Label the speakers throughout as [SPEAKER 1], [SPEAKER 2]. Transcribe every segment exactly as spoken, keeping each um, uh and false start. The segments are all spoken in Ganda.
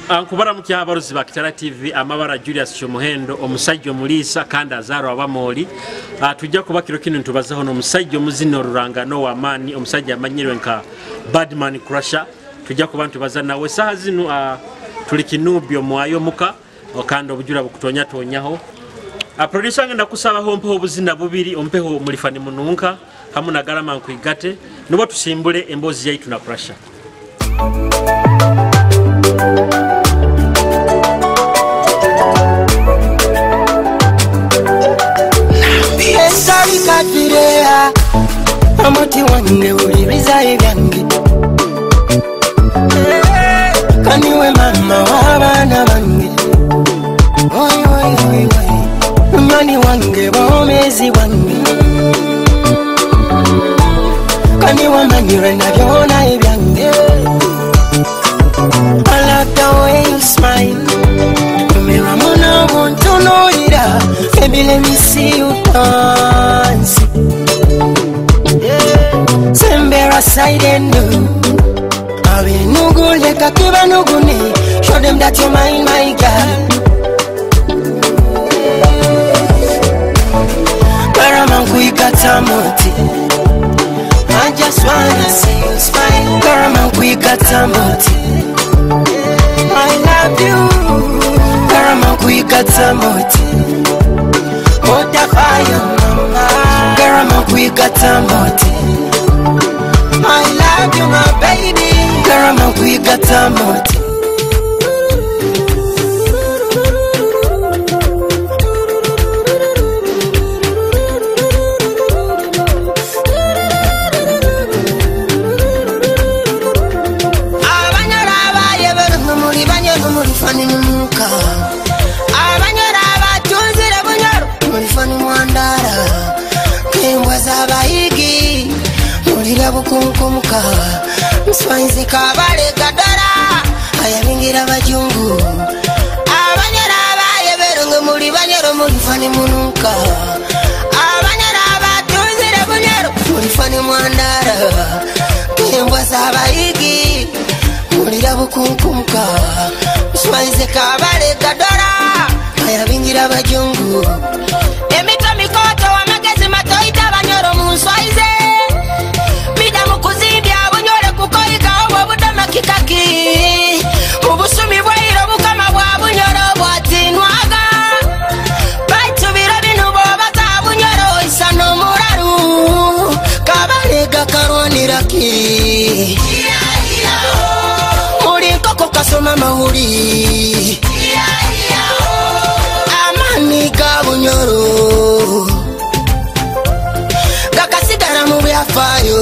[SPEAKER 1] Ankubara mukya abaruzi ba Kitara T V amabara Julius Chomuhendo omusajjo mulisa kandi azaro abamoli atujja kuba kiro kino ntubazaho no musajjo muzino rurangano wa mani omusajja amanyirwe nka Badman Crusher tujja kuba ntubaza nawe saha zino uh, tuli kinubyo mwayo muka okanda obujura bukutonya tonyaho a producer ngenda kusaba hompo obuzina bubiri ompeho mulifani mununka hamuna garama nkwigate nubo tusimbule embozi yaitu na Crusher.
[SPEAKER 2] Kafirea amoti wange uliriza ibyange kaniwe mama wabana bange oi oi oi oi mani wange bomezi wange kaniwe manyire na byona ibyange I like the way you smile Mira mona muntu noira baby let me see you dance yeah. Sembera side and do Awe nugu leka kiba nugu ni show them that you're mine my girl Karaman kuikata moti I just wanna see you smile Karaman kuikata moti I love you Karaman kuikata moti Ota fire mama Karaman kuikata moti I love you my baby Karaman kuikata moti Fani muka abanyara batunzire bunyaro muri fani mwandara kembwa zabayigi muri labukunkumka mswanzi kabale gadara ayabingira bajungu abanyara bayeberungu muri banyaro muri fani munuka abanyara batunzire bunyaro muri fani mwandara kembwa zabayigi muri labukunkumka Swaize kabale gadora ayabingira bajungu emito mikoto wamagezi matoita banyoro mu swaize bida mukuzibya bunyore kukoika obwo budama kikaki ubusumi bwairo bukama bwa bunyoro bwatinwaga baitu biro binu bobaza bunyoro isano muraru kabale gakaroniraki Kasoma mahuri amani kabunyoro kakasigara mu byafayo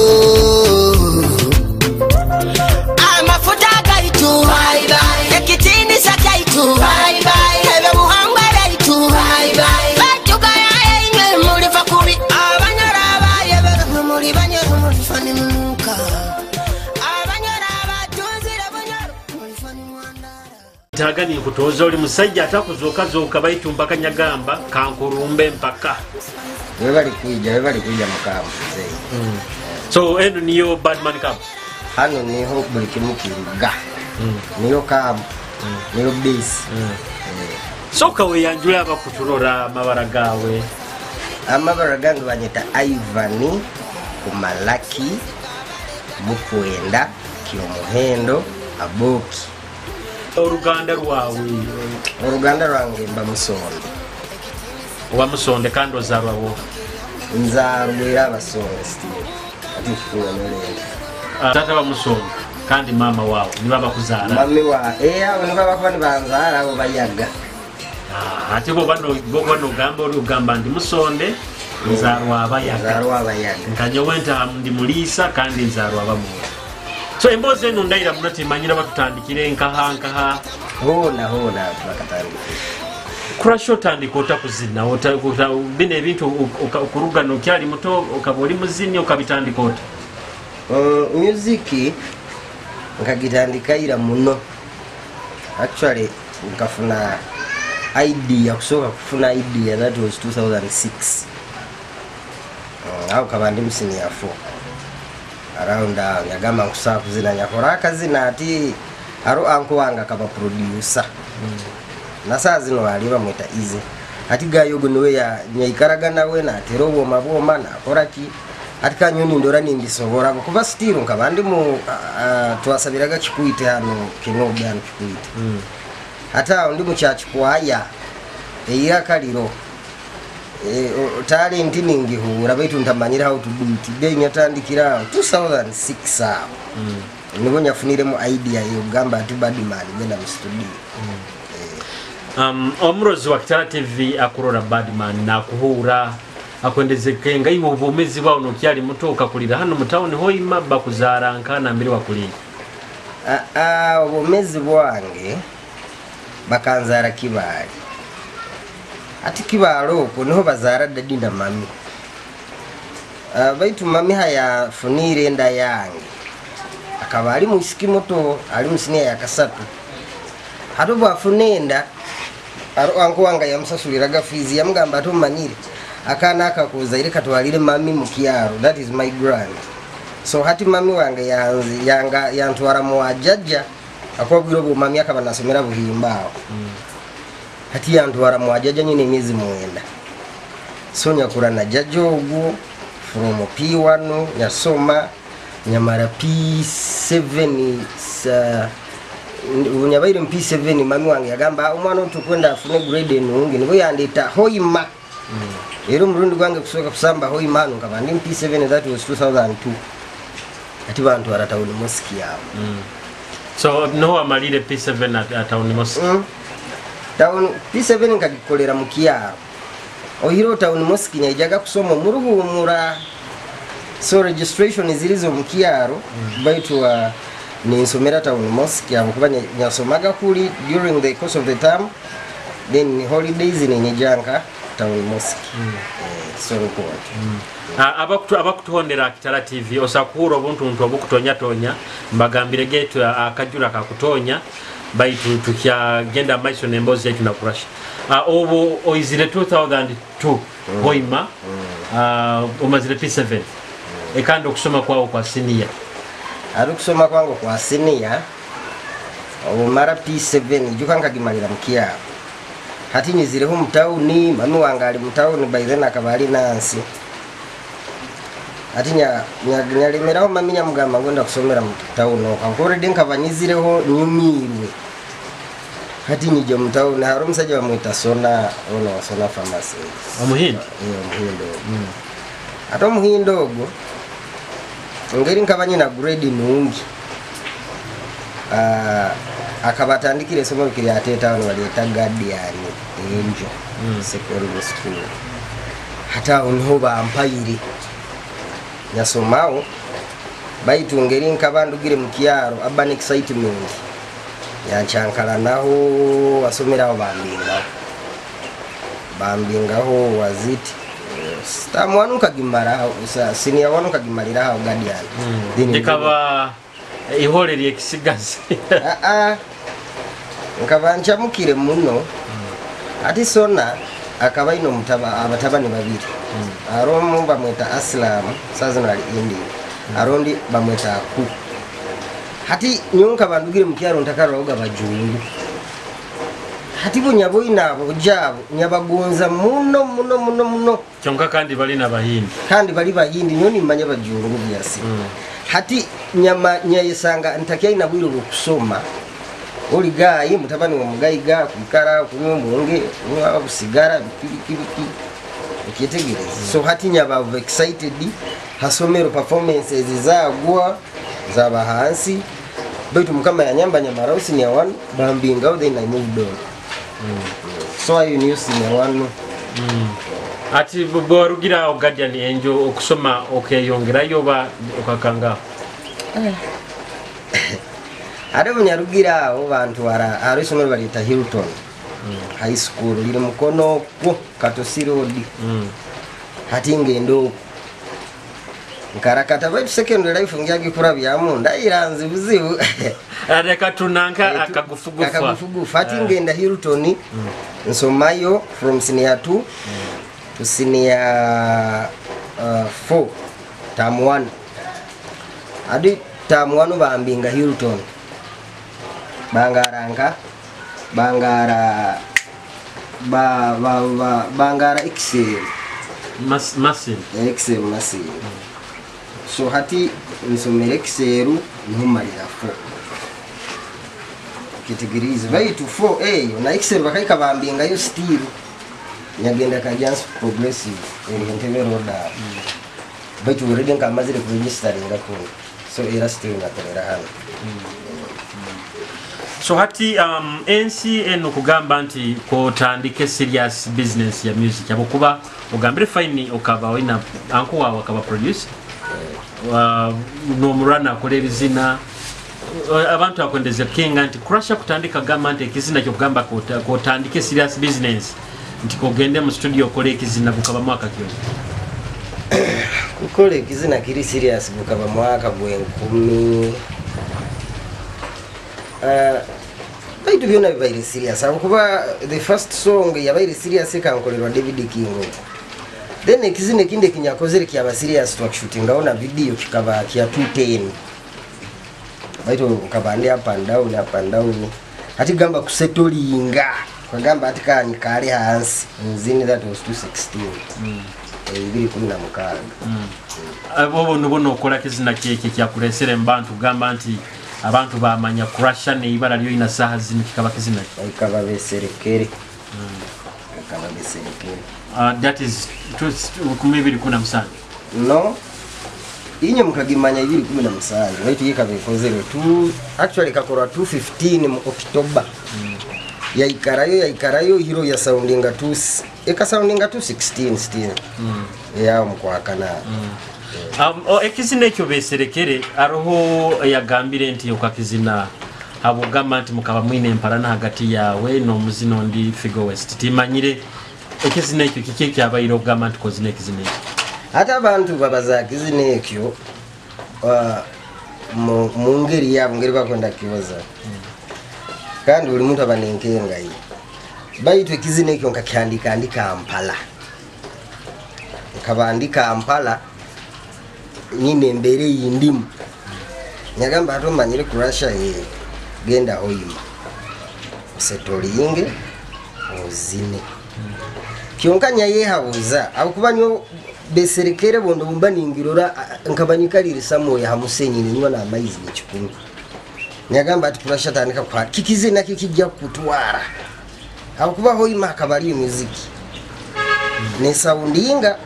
[SPEAKER 2] amafuta gaitu bye bye ekitini sakaitu bye bye ebe muhangwa gaitu bye bye batuka yaye muri fakuri abanyara baye be muri banyoro muri fani munuka
[SPEAKER 1] Tagani kutoza oli musajja atakuzoka zoka bayitumba kanyagamba kankurumbe mpaka
[SPEAKER 3] we bali kuija we bali kuija makamu mzee
[SPEAKER 1] mm. So eno niyo Badman Camp
[SPEAKER 3] hano niho buli kimu kiruga mm. niyo camp mm. niyo base mm. mm.
[SPEAKER 1] So kawe yanjula abakuturora amabara gawe
[SPEAKER 3] amabara gange banyeta Ivani Kumalaki Mukwenda Kyomuhendo Aboki
[SPEAKER 1] Uruganda rwawe
[SPEAKER 3] uruganda rwange mba Musonde
[SPEAKER 1] wa Musonde kandi ozarwawo
[SPEAKER 3] nzarwira abasonde still ati kuwa nolenge
[SPEAKER 1] tata wa Musonde kandi mama wawe niba bakuzara
[SPEAKER 3] mami wa eh abo niba bakubani banzara abo bayaga
[SPEAKER 1] ah ati bo bano bo bano gamba urugamba ndi Musonde nzarwa abayaga
[SPEAKER 3] nzarwa abayaga
[SPEAKER 1] nkanyo wenta ndi mulisa kandi nzarwa abamu. So emboze eno ndaira munati manyira batutandikire nkaha nkaha
[SPEAKER 3] hona hona bakatandika
[SPEAKER 1] Crusher tandika otakuzina otakuta bine ebintu okuruga no kyali muto okaboli muzini okabitandika ota
[SPEAKER 3] uh, music nkagitandika ira muno actually nkafuna idea kusoka kufuna idea that was two thousand six uh, au kabandi msini ya four around uh, nyagama kusafu zina nyakoraka zina ati aro anko wanga kaba producer na saa zino ali bamweta Easy ati gayo gunwe ya nyaikaraga nawe na terobo maboma na koraki ati kanyoni ndora nimbisobora kuba still nkabandi mu uh, twasabiraga kikuite hano kinoga hano kikuite mm. Hata ndi mu church kwaya eira kaliro e, talent ningi hura baitu ntamanyira how to do it be nyatandikira two thousand six aho mm. Nibo nyafunire mu idea yo gamba ati Badman ngenda mu studio mm.
[SPEAKER 1] Um, omurozi wa Kitara T V akurora Badman na kuhura akwendezeke ngai mu bumezi bawo no kyali muto okakulira hano mu town Hoima bakuzaranka na mbere wakulira
[SPEAKER 3] a a obumezi bwange bakanzara kibali ati kibalo ko niho bazara dadi na mami uh, baitu mami haya funire nda yange akabali mu sikimoto ali musine ya kasatu hato bafunenda aro anko wanga yamsasuliraga fizi yamgamba to manyire akana akakuza ile katwalire mami mukiaro that is my grand so hati mami wange yanzi yanga yantwara mu ajajja akwabwiro bo mami akaba nasomera buhimbao mm. Hati yantwara mu ajajja nyine miezi mwenda so nyakura na jajjo ugu from P one nyasoma nyamara P seven sa unyabaire P seven mami wange yagamba umwana utukwenda afune grade nungi nibo yandita Hoima mm. Ero murundi gwange kusoka kusamba Hoima nkabandi P seven that was two thousand two ati bantu baratauni mosque yao
[SPEAKER 1] mm. So no amalire P seven at atauni mosque mm.
[SPEAKER 3] Town P seven nkagikolera mu Kiaro ohiro town mosque nyajaga kusoma muruhumura so registration zilizo mu Kiaro mm. Baitu uh, ni nsomera town mosque abo kuba nyasomaga kuli during the course of the term then holidays ni nyajanka town mosque mm. eh, so report
[SPEAKER 1] mm. Uh, abakutu abakutuhondera Kitara T V osakuro buntu ntu obukutonya tonya mbagambire getu akajura kakutonya baitu tukya genda maiso nembozi yetu na kurasha uh, obo oizire two thousand two mm. Hoima mm. uh, umazire P seven mm. Ekando kusoma kwao kwa senior
[SPEAKER 3] ari kusoma kwangu kwa senior obo mara P seven jukanga gimalira mkia hati nyizire hu mtauni mami wangali mtauni by then akabali nansi atinya nyalimeraho mami nyamugamba ngenda kusomera mtauni kankore denka banyizireho nyumirwe hati nyije mtauni haro msaje bamwita Sona ono Sona pharmacy
[SPEAKER 1] omuhindo
[SPEAKER 3] iyo muhindo mm. Ato muhindo go ngeri nkabanye na grade nungi ah uh, akabatandikire somo kiri ateta wano waleta Guardian Angel mm. Secondary school hata unho bampayire nyasomao baitu ngeri nkabandugire mu Kiaro urban excitement yanchankala naho wasomera aho bambinga bambinga ho waziti stamwanu kagimara usa senior wanu kagimarira aho Guardian
[SPEAKER 1] mm. Dekaba ihoreri ekisigazi
[SPEAKER 3] a a nkabanja mukire muno mm. Ati Sona akaba ino mutaba abatabani babiri mm. Aromu bamweta Aslam sazonali indi mm. Arondi bamweta Ku hati nyonka bandugire mukyaro ntakara oga bajungu hati bunyabo inabo jabo nyabagonza muno muno muno muno
[SPEAKER 1] kyonka kandi bali na bahindi
[SPEAKER 3] kandi bali bahindi nyoni manya bajungu byasi mm. Hati nyama nyayisanga ntakia inabwiro kusoma oli gayi mutabani wa mugayi ga kukara kunywa munge kunywa busigara bikibiki ukitegereza mm. So hati nyaba excited hasomero performances zagwa zaba hansi baitu mukama ya nyamba nyamara usi ni one bambinga au then I moved on mm. So I knew senior one
[SPEAKER 1] mm. Ati borugira Guardian Angel okusoma okeyongera yoba okakanga
[SPEAKER 3] eh Ade munyarugira abo bantu ara arisomero balita Hilton mm. High school lire mukono ko Katosi Road mm. Hati ngendo nkarakata baitu secondary life ngyagi kurabya munda iranzi buzibu
[SPEAKER 1] ade katunanka akagufugufa
[SPEAKER 3] akagufugufa hati ngenda Hilton mm. Nsomayo from senior two mm. to senior uh, four term one adi term one bambinga Hilton bangaranga bangara ba ba, ba bangara excel
[SPEAKER 1] mas masin
[SPEAKER 3] excel masin so hati nsomera excel ntumarira fo categories baitu four A na excel bakaika bambinga yo still nyagenda ka just progressive entebe roda baitu already nkamazire ku register ngako so era still nakorera hano.
[SPEAKER 1] So hati um N C N okugamba nti ko tandike serious business ya music yabo kuba ogambire fine okaba wina anko wawe akaba produce wa no murana kole bizina abantu akondeze king anti crusher kutandika gamba nti kizina kyo kugamba ko tandike serious business nti ko gende mu studio kole kizina bukaba mwaka kyo
[SPEAKER 3] kukole kizina kiri serious bukaba mwaka gwe nkumi uh baitu byona bibaire serious akuba the first song yabaire serious kankolerwa David Kingo then ekizine kinde kinyakozere kyaba serious to shooting ngaona video kikaba kya two ten baitu ukabande up and down up and down ati gamba kusettlinga kwagamba ati kani kali hansi nzini that was two sixteen mm. ebiri kumi na mukaaga mm. abo
[SPEAKER 1] bono okola kizina kyeke kyakulesere mbantu gamba nti abantu bamanya crusher ne ibara lyo ina saha zino kikaba kizina
[SPEAKER 3] kikaba beserekere mm. kikaba beserekere
[SPEAKER 1] uh, that is kumibiri kuna msana
[SPEAKER 3] no inye mukagimanya ibiri kumi na msana waitu yikabe kozero tu actually kakora two fifteen mu October mm. ya ikarayo ya ikarayo hero ya soundinga two eka soundinga two sixteen still mm. ya mkwakana mm.
[SPEAKER 1] Um, o ekizina ekyo beserekere aroho yagambire nti okakizina abo gamba nti mukaba mwine empalana hagati yawe no muzino ndi Figo West timanyire ekizina ekyo kiki kyabayiro gamba nti kozina ekizina ekyo
[SPEAKER 3] hata abantu babaza kizina ekyo uh, mu ngeri yabo ngeri bakwenda kibaza hmm. kandi buli muntu abanenkenga yi baitu ekizina ekyo nkakyandika andika Kampala nkabandika Kampala nyine mbere yindimu nyagamba ato manyire kurasha ye genda hoyima setolinge ozine kyonkanya ye habuza akubanyo beserekere bondo bumbaningirora nkabanyikalire samoya hamusenyi ninywa na amaizi n'ekikumi nyagamba ati kurasha tandika kwa kikizina kikijja kutwara akuba hoyima akabali muziki ne soundinga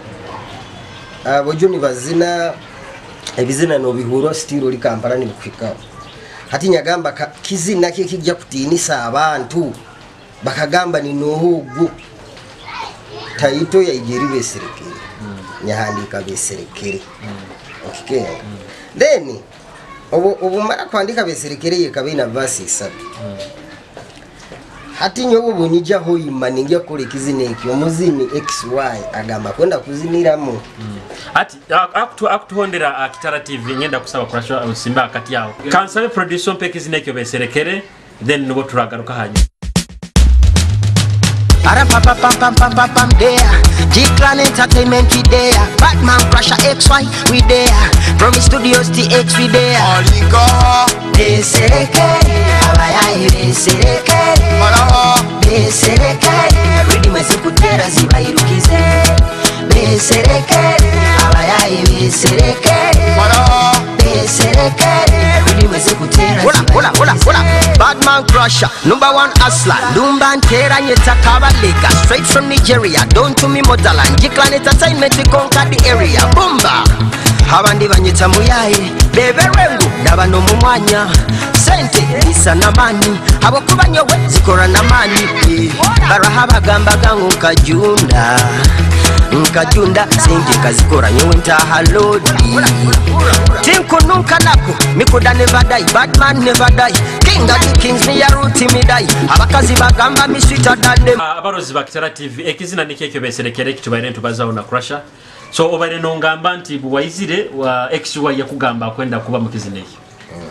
[SPEAKER 3] abojoni bazina ebizina no bihuro still oli Kampala ni bukika hati nyagamba kizina kye kijja kutinisa abantu bakagamba ni nohugu taito ya igeri beserekere mm. nyahandika beserekere mm. okay mm. then obo obo mara kwandika beserekere ye kabina verse isatu mm. hati nyobo bunyija hoyima ningia kole kizina ekyo muzini X Y agamba kwenda kuziniramo mm.
[SPEAKER 1] ati aktu aktuhondera Akitara T V ngenda kusaba kurashwa usimba akati yao kansabe producer mpe kizina ekyo beserekere then nubo turagaruka hanya
[SPEAKER 2] Para pa pa pam pam pam pam pam there G-Clan Entertainment we there Batman Crusher X Y we there Promise Studios T X we there
[SPEAKER 4] Aliko
[SPEAKER 2] Beserekere Abayayi beserekere
[SPEAKER 4] Malaho
[SPEAKER 2] Beserekere Ridi mwezi kutera zibayirukize Beserekere Abayayi beserekere
[SPEAKER 4] Malaho
[SPEAKER 2] Beserekere Ridi mwezi kutera zibayirukize Batman Crusher Number one hustler Lumba Ntera Nyeta Kabaleka Straight from Nigeria Down to me motherland G-Clan Entertainment we conquer the area Bumba Abandi banyeta muyaye Bebe rengu Nabano mumwanya Sente isa namani Abo kubanyowe zikora namani Barahaba gamba gangu nkajunda Nkajunda Sente kazikora nyewe ntaha lodi Tinku nunka nako Mikuda never die Batman never die King of the kings ni ya ruti midai Abakazi bagamba mi sweeter than them
[SPEAKER 1] Abarozi ba Akitara T V ekizina nikekyo beserekere kitubaire ntubazaho na Crusher so obaire no ngamba nti buwaizire wa X Y yakugamba kwenda kuba mu kizina ekyo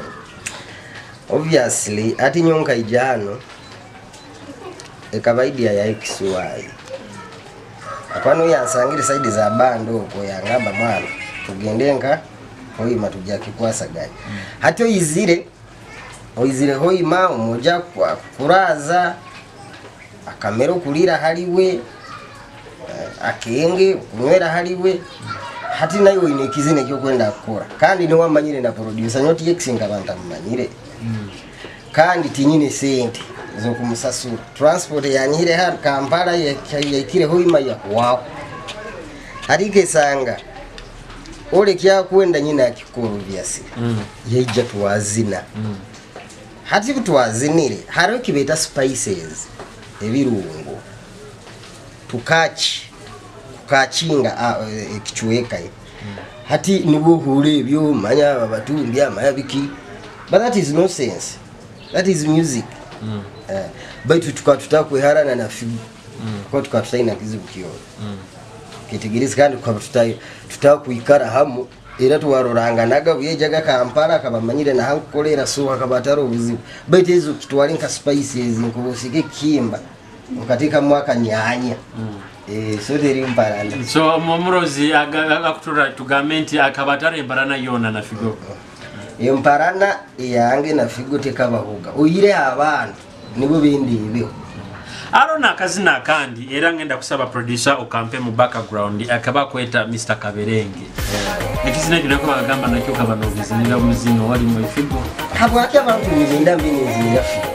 [SPEAKER 3] obviously ati nyonka ijano ekabaidia ya X Y akwano yansangire side za bando ko yangamba mwana tugendenga oyima tujaki kwasa gani mm. hati oyizire oizire hoima umoja kwa kuraza akamero kulira haliwe akenge kunywera haliwe hati nayo inekizine kyo kwenda akora kandi ni wamanyire na producer nyoti yexinga abantu amanyire mm. kandi tinyine sente zo kumusasura transport yanyire ha Kampala yakire hoima ya wao harike sanga ole kya kwenda nyina akikuru byasi mm. yejja tuwazina mm. hati tuwazinire haro kibeta spices ebirungo tukachi kachinga ekichweka mm. hati nibo hule byo manya abatumbi amayabiki but that is nonsense that is music mm. uh, but tukatuta kweharana na figu mm. kwa tukatuta ina kizibu kiyo mm. kitigirizi kandi kwa tuta tuta kuikara hamu era tuwaroranga naga buyejaga Kampala kabamanyire na hankolera so akabataro buzibu but ezo kitwalinka spices nkubosike kimba katika mwaka nyanya mm. eh so deri mparana
[SPEAKER 1] so Momurozi akakutura tugamenti akabatara imparana yona na figo
[SPEAKER 3] iyo mparana yange na figo tekabahuga uyire abantu nibo bindi ibyo
[SPEAKER 1] arona akazina kandi era ngenda kusaba producer okampe mu background akaba kweta Mister Kaberenge yeah. ekizina kino ko bagamba nakyo kabano bizinira muzino wali mu figo
[SPEAKER 3] habwaki abantu bizinda mbini zinira figo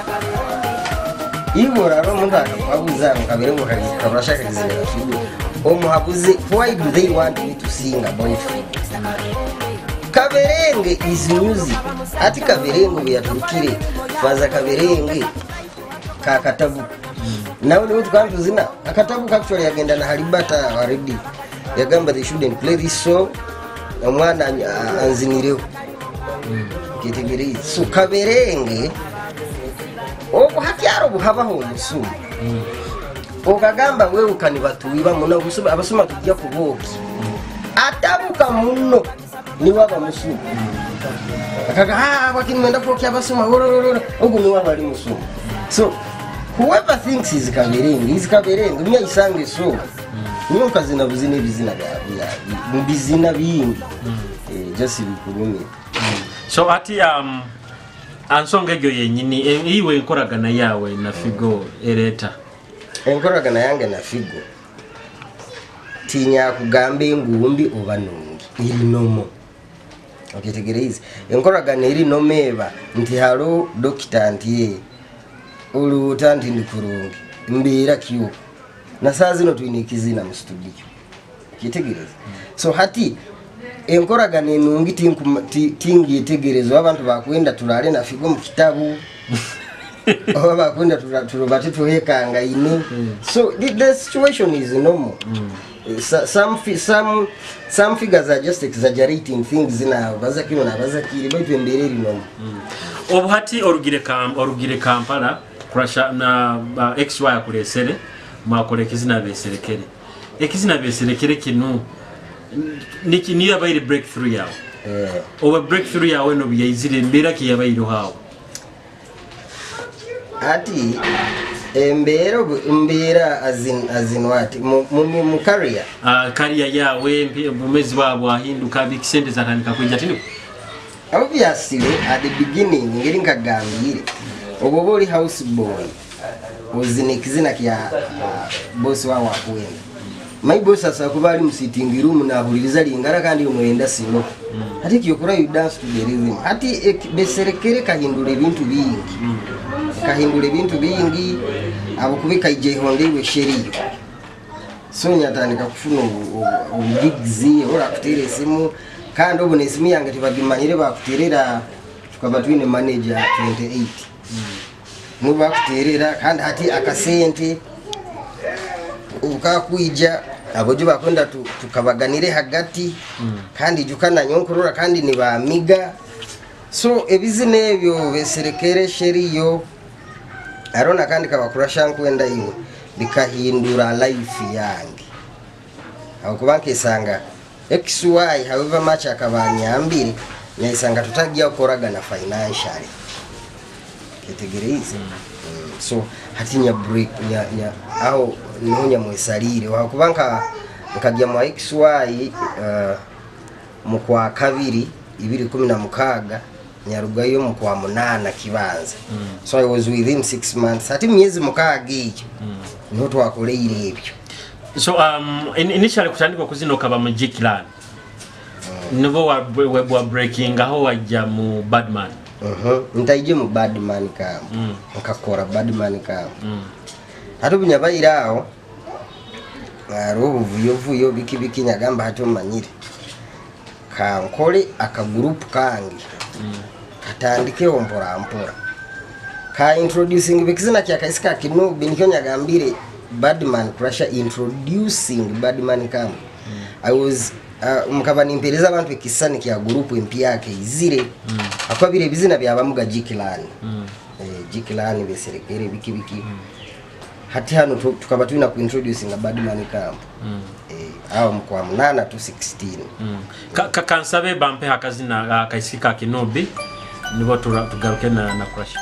[SPEAKER 3] Iwo raro mundu akababuza Kaberengo kabrashaka kizinira figo omuhabuze why do they want me to sing about figo Kaberenge is music ati Kaberengo yatukire faza Kaberenge ka katabu mm. nawe niwe tukantu zina akatabu actually yagenda na halibata already yagamba they shouldn't play this song omwana anzinireho mm. kitegeri so Kaberenge oko hakyaro buhabaho musumu mm. okagamba wewe ukanibatuiba muno gusuma abasuma tujya kuboki mm. atabuka muno ni waba musumu mm. akaga ah wakini mwenda kuokya abasuma ogo ni waba ali musumu so whoever thinks is Kaberenge is Kaberenge mya isange so mm. niyo kazina buzine bizina bya bizina bingi mm. eh just bikunyumi
[SPEAKER 1] mm. so ati um ansonga gyo yenyini iwe nkoragana yawe na figo ereta
[SPEAKER 3] enkoragana yange na figo tinya kugambe ngumbi obanungi iri nomo okitegereza enkoragana iri nomeba nti halo doctor ntiye ulu tanti ndikurungi mbira kiyo na saa zino tuinikizina mu studio kitegereza mm. so hati enkoragana enungi tingi itegerezo abantu bakwenda tulale na figo mu kitabu aba bakwenda turubate tuhekanga ine mm. so the, the situation is normal mm. uh, some some some figures are just exaggerating things na bazakiro na bazakiri baitu embereri normal
[SPEAKER 1] mm. obuhati orugire kam orugire Kampala kurasha na uh, X Y akulesere mwakole kizina beserekere ekizina beserekere kinu niki ni yabaire breakthrough yawe eh oba breakthrough yawe no biyizire mbera ki yabaire hawo
[SPEAKER 3] ati embero mbera azin azin wati mu mu career
[SPEAKER 1] ah career yawe mumezi wabo ahinduka bikisende zatanika kujja tino
[SPEAKER 3] obviously at the beginning ngiri nkagambire oboboli house boy ozine kizina kya uh, boss wa wakwenda my boss asa kubali mu sitting room na huliriza lingara kandi umwenda sino mm. hati kiyokura you dance to the rhythm hati e, beserekere kahindure bintu bingi mm. kahindure bintu bingi abo kubika ije hondewe sheriyo so nyatandika kufuna ubigzi ora kutere simu kandi obone simu yange tibagimanyire bakuterera tukabatwine manager twenty-eight mm. nuba kuterera kandi hati akasente ukakuija abojo bakwenda tukabaganire hagati mm. kandi jukana nyonkorora kandi ni bamiga so ebizine ebyo beserekere sheriyo arona kandi kabakurasha nkwenda iwe bikahindura life yange akubanke sanga X Y however much akabanyambire nyisanga tutagiye koraga na financially ketegereze mm. mm. so hatinya break nya nya aho nihonya mwesalire wakubanka nkajya mu X Y uh, mu kwa kabiri ibiri kumi na mukaga nyarugayo mu kwa munana kibanza so I was with him six months ati myezi mukaaga ekyo niho twakoleire ebyo.
[SPEAKER 1] So um in, initially kutandika kuzino kaba mu G-Clan nibo wa wa breaking aho wajja mu Badman.
[SPEAKER 3] Mhm ntaije mu Badman camp nkakora Badman camp ati bunyabayirawo aro vuyo vuyo biki biki nyagamba hato manyire kankole aka group kangi katandike ompora mpora ka introducing bikizina kya Kaisika Kinubi nikyo nyagambire Badman Crusher introducing Badman camp. mm. I was uh, mukabani impereza abantu ekisani kya group empi yake izire mm. akwabire bizina bya bamuga G-Clan mm. eh G-Clan beserekere biki biki mm. hati hano tukaba tuina ku introducing Badman camp mm. eh aho mukwa munana to sixteen
[SPEAKER 1] mm. ka, ka kansabe bampe hakazina uh, Kaisika Kinubi nibo tugaruke na na Crusher.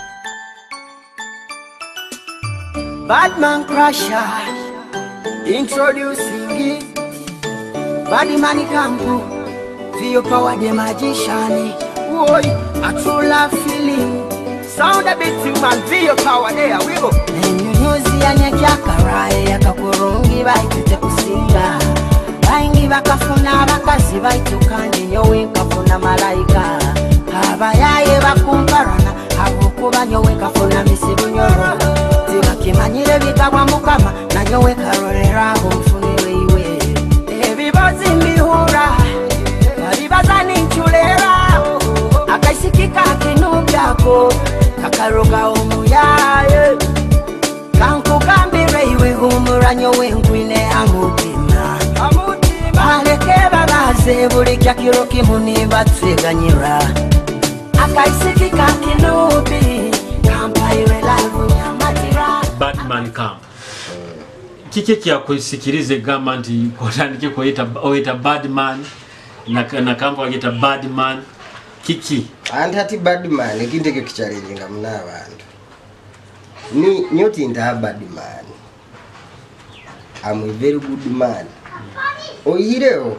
[SPEAKER 2] Badman Crusher introducing it. Badman camp feel power the magician. Boy, a true love feeling. Sound a bit human, feel power there we go. Enyunyuzi anyakakarai akakurungi baitute kusinga. Baingi bakafuna bakazi baitukanye nyowe nkafuna malaika. Abayaye bakumparana abukuba nyowe nkafuna misibunyoro. Kimanyire bikagwa mukama nanyowe karorera umfunire iwe ebibazi mbihura baribaza ninchulera Akaisika Kinubi ako kakaroga umuyaye kankugambire iwe humura nyowe ngwine amutima amutima aleke babaze buri kyakiro kimuni batseganyira Akaisika Kinubi kampaire live
[SPEAKER 1] Badman camp. Kike kya kusikirize gamba nti kotandike koita oita Badman na na camp wageta Badman kiki
[SPEAKER 3] and hati Badman ekindeke kichallenge nga muna abantu ni nyoti nta Badman. I'm a very good man. Oyireo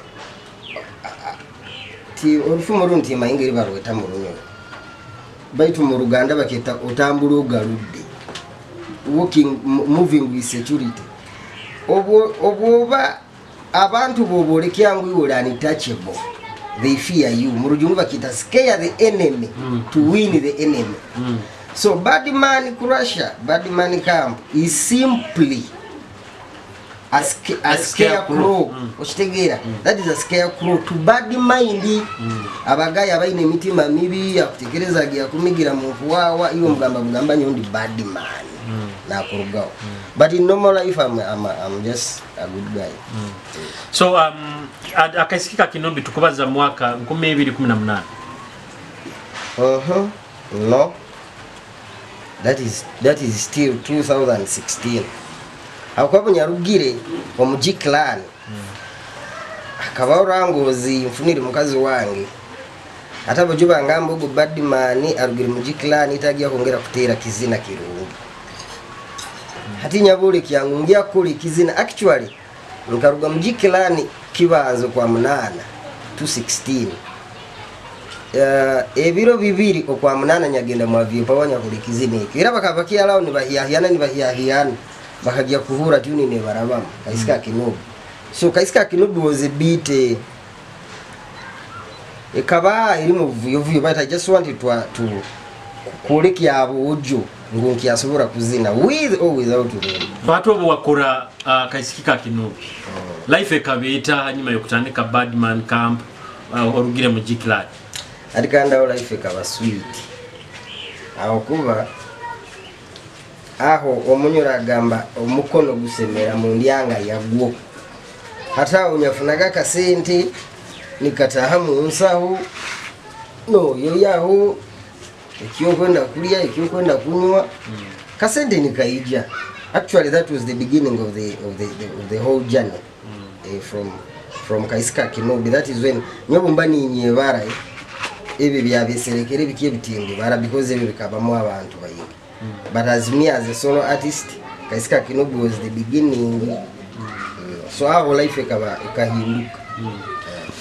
[SPEAKER 3] ti orufumuru nti mayingeri barweta murunyo baitu mu Ruganda baketa otambula ogaludde walking moving with security obo oboba abantu bobole kyangu yole untouchable they fear you mu Rujungu bakita scare the enemy mm. to win the enemy mm. so Badman Crusher Badman camp is simply a, sca a scarecrow oshitegera mm. that is a scarecrow to bad mind mm. abagaya abaine emitima mibi yakutekereza gya kumigira mu kuwawa iyo mugamba mugamba nyondi Badman mm. na kurugawo mm. but in normal life I'm, I'm, I'm just a good guy mm.
[SPEAKER 1] so um Akaisika Kinubi tukubaza mwaka twenty eighteen
[SPEAKER 3] uh-huh no that is that is still two thousand sixteen akwabo nyarugire mu G-Clan akaba orangozi mfunire mukazi wange atabo juba ngambo go Badman arugire mu G-Clan itagiye kongera kutera kizina kirungi hati nyabule kyangu ngia kuli kizina actually nkaruga mu G-Clan kibanzo kwa munana to sixteen uh, ebiro bibiri kwa munana nyagenda mu avyo pawanya kuli kizina iki era bakabaki alao ni bahiyahiyana ni bahiyahiyana bakajya kuhura tuni ne barabama Kaisika Kinubi. So Kaisika Kinubi was a bit uh, ekaba iri mu vuyo vuyo but I just wanted to to kuleki abo ojo ngonki asobora kuzina with or without them.
[SPEAKER 1] Batu abo wakora uh, Kaisika Kinubi oh. life ekabeta nyuma yokutandika Badman camp uh, orugire mu G-Clan
[SPEAKER 3] atikanda o life ekaba sweet aho kuba aho omunyura gamba omukono gusemera mu ndyanga yagwo hata unyafunaga kasente nikataha mu nsaho no yo yaho ekyo kwenda kulia ekyo kwenda kunywa mm. kasente nikaija actually that was the beginning of the of the, the, of the whole journey mm. uh, from from Kaisika Kinubi. That is when nyobumbani nyebara ebi byabeserekere bikiye bitindi bara because ebi bikabamo abantu bayingi mm. but as me as a solo artist Kaisika Kinubi was the beginning mm. uh, so our life ekaba ikahinduka mm.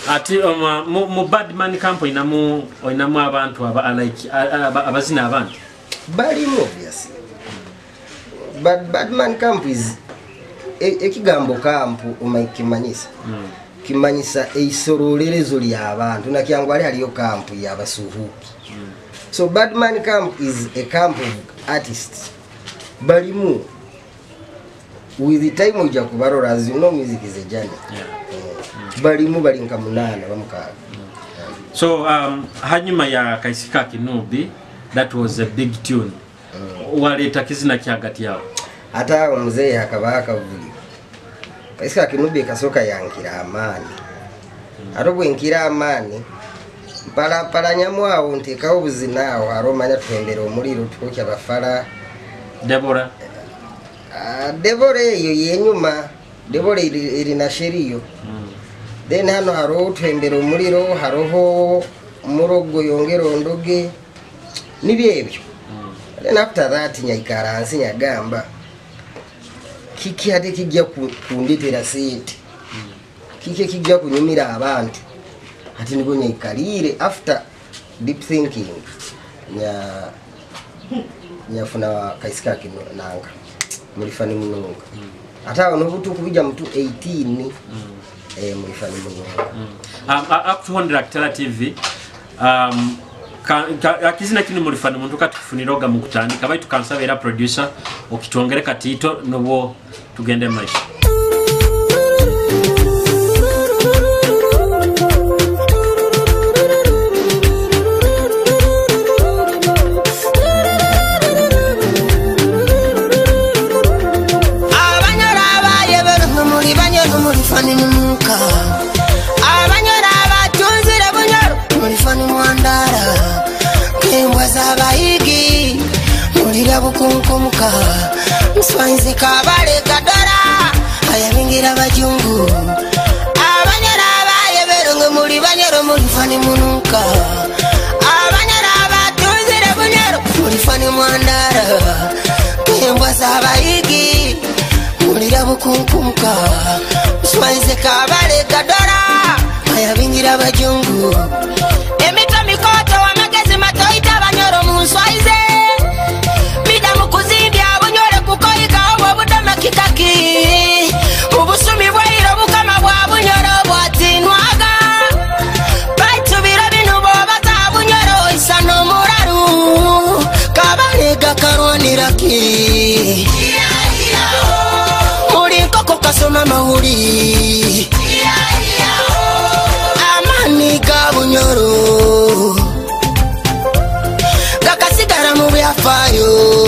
[SPEAKER 1] ati um, mu, mu Badman camp inamu inamu abantu aba like abazina abantu
[SPEAKER 3] bali obvious but Badman camp is ekigambo camp umaikimanyisa mm. kimanyisa eisorolerezo lya abantu nakyangwali aliyo camp ya basuhuki mm. so Badman camp is a camp of artists balimu with the time uja kubarora as you know music is a journey yeah. uh, mm. balimu balinka munana bamukaga mm.
[SPEAKER 1] so um hanyuma ya Kaisika Kinubi that was a big tune mm. waleta kizina kyagati yao
[SPEAKER 3] hata mzee akabaka vuli Kaisika Kinubi kasoka yankira amani mm. arobwe nkira amani pala pala nyamwao ntekaho buzinawo aromanya twembera omuliro tukokya bafala
[SPEAKER 1] Deborah
[SPEAKER 3] uh, Deborah yo yenyuma Deborah iri, iri na sheriyo mm. then hano haro twembera omuliro haroho murogo yongero ndoge nibyebyo mm. then after that nyaikaransi nyagamba kiki hade kijja kunditera sente mm. kiki kijja kunyumira abantu ati nigo nyaikalire after deep thinking nya nyafuna Kaisika Kinanga mulifani mununga mm. ata onobutu kubija mtu eighteen mm. eh mulifani mununga mm. um,
[SPEAKER 1] up to one hundred Actela T V um ka, ka akizina kini mulifani muntu katufunira mukutani kabayi tukansabira producer okitwongere katito nobo tugende maisha
[SPEAKER 2] bukunkumka nswanze kabale kadara ayabingira bajungu abanyara abaye berongo muri banyero muri fani munuka abanyara abatunzire bunyero muri fani mwandara kembwa zabayigi muri bukunkumka nswanze kabale kadara ayabingira bajungu emito mikoto wa magezi matoita banyoro munswaize kikaki ubusumi bwairo bukama bwa bunyoro bwatinwaga baitubira binu boba za bunyoro isano muraru kabarega karoniraki muri koko kasoma mahuri amani ga bunyoro gakasigara mu byafayo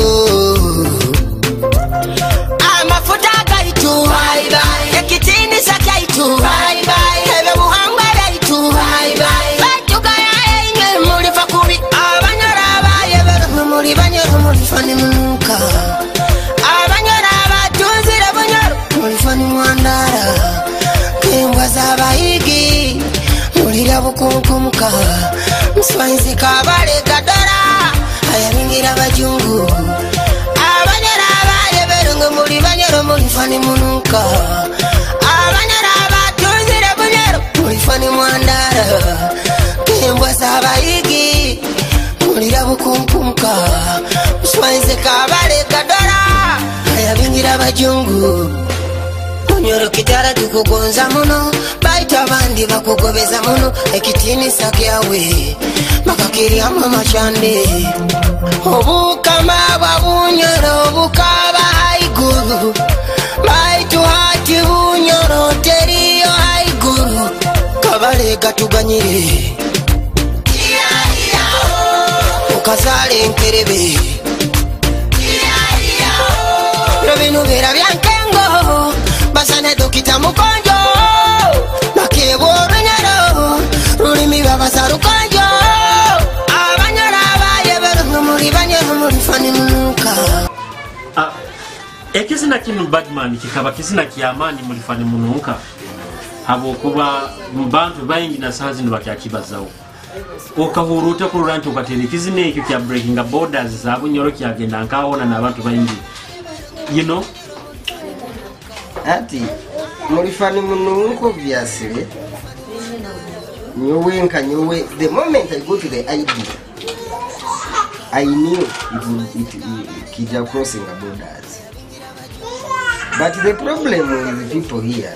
[SPEAKER 2] bye bye ekitini sakaitu bye bye ebe muhambara itu bye bye batuga ya enye muri fakubi abanyara abaye bero muri banyoro muri fani munuka abanyara abatunzire bunyoro muri fani mwandara kembwa zabayigi muri bukunkumka nswanze kabale kadara ayabingira bajungu abanyara abaye bero muri banyoro muri fani munuka abanyara abatunzire bunyero muri fani mwandara kembwa zabayigi muri bukunkumka nswanze kabale kadara ayabingira bajungu bunyoro kitara tukugonza muno baita abandi bakugobeza muno ekitini sakyawe makakiri ama machande obukama bwa bunyoro bukaba haiguru baitu hati bunyoro teriyo haiguru kabale gatuganyire ukazale nkerebe robinu bera byankengo basane dokita mukonjo makebo runyaro rulimi babasarukonjo abanyara abaye bero muri banyero muri fani munuka
[SPEAKER 1] ah ekizina kinu Badman kikaba kizina kiyamani muri fani munuka habo kuba mbantu bayingi na sazi nibakyakibazawo okahuruta ku rantu kateri kizine ekyo kya breaking borders zabu nyoro kyagenda nkaona nabantu bayingi you know
[SPEAKER 3] ati muri fani munuko byasire nyowe nka nyowe, the moment I go to the idea, I knew it would it, it, it, it crossing the borders. But the problem with the people here,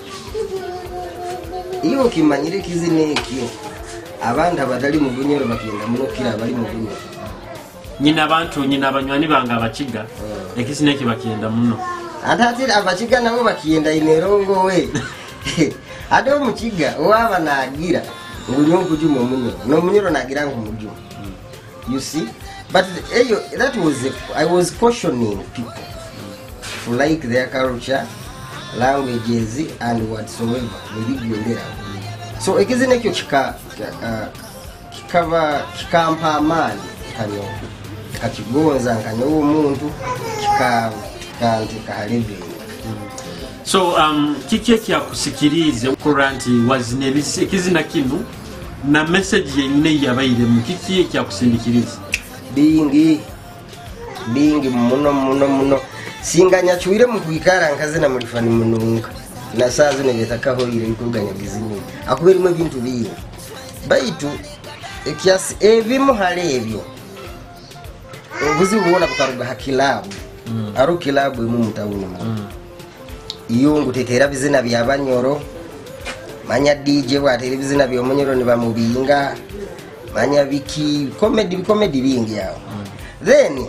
[SPEAKER 3] iyo kimanyire kizinekyo abantu abatali mu bunyoro bakenda mulokira abali mu bunyoro.
[SPEAKER 1] Nyina abantu nyina abanywani banga abakiga ekizineki bakenda muno.
[SPEAKER 3] Atati abakiga nabo bakenda inerongo we. Ado mukiga waba nagira ngulyo kujuma munyoro. No munyoro nagira ngumujuma. You see? But eyo that was a, I was cautioning people to like their culture, languages and whatsoever they. So ekizinekyo kika kikava kikampa amani kanyo kakigonza kanyo umuntu kika kanti kahalivi.
[SPEAKER 1] So um kiki kya kusikirize kuranti wazine bisi kizina kinu na message yenye yabayire mu kiki kya kusindikiriza
[SPEAKER 3] bingi bingi muno muno muno singanya chuire mu kwikara nkazina muri fani mununga na sazo ne betakaho ile ikuganya gizini akubiri mu bintu biye baitu ekiasi ebimu halebyo obuzi buona kukaruga hakilabu mm. aru kilabu mu mutawuni mm. iyo ngutetera bizina byabanyoro manya D J wa televizina byo munyoro ni bamubinga manya biki comedy comedy bingi yao mm. Then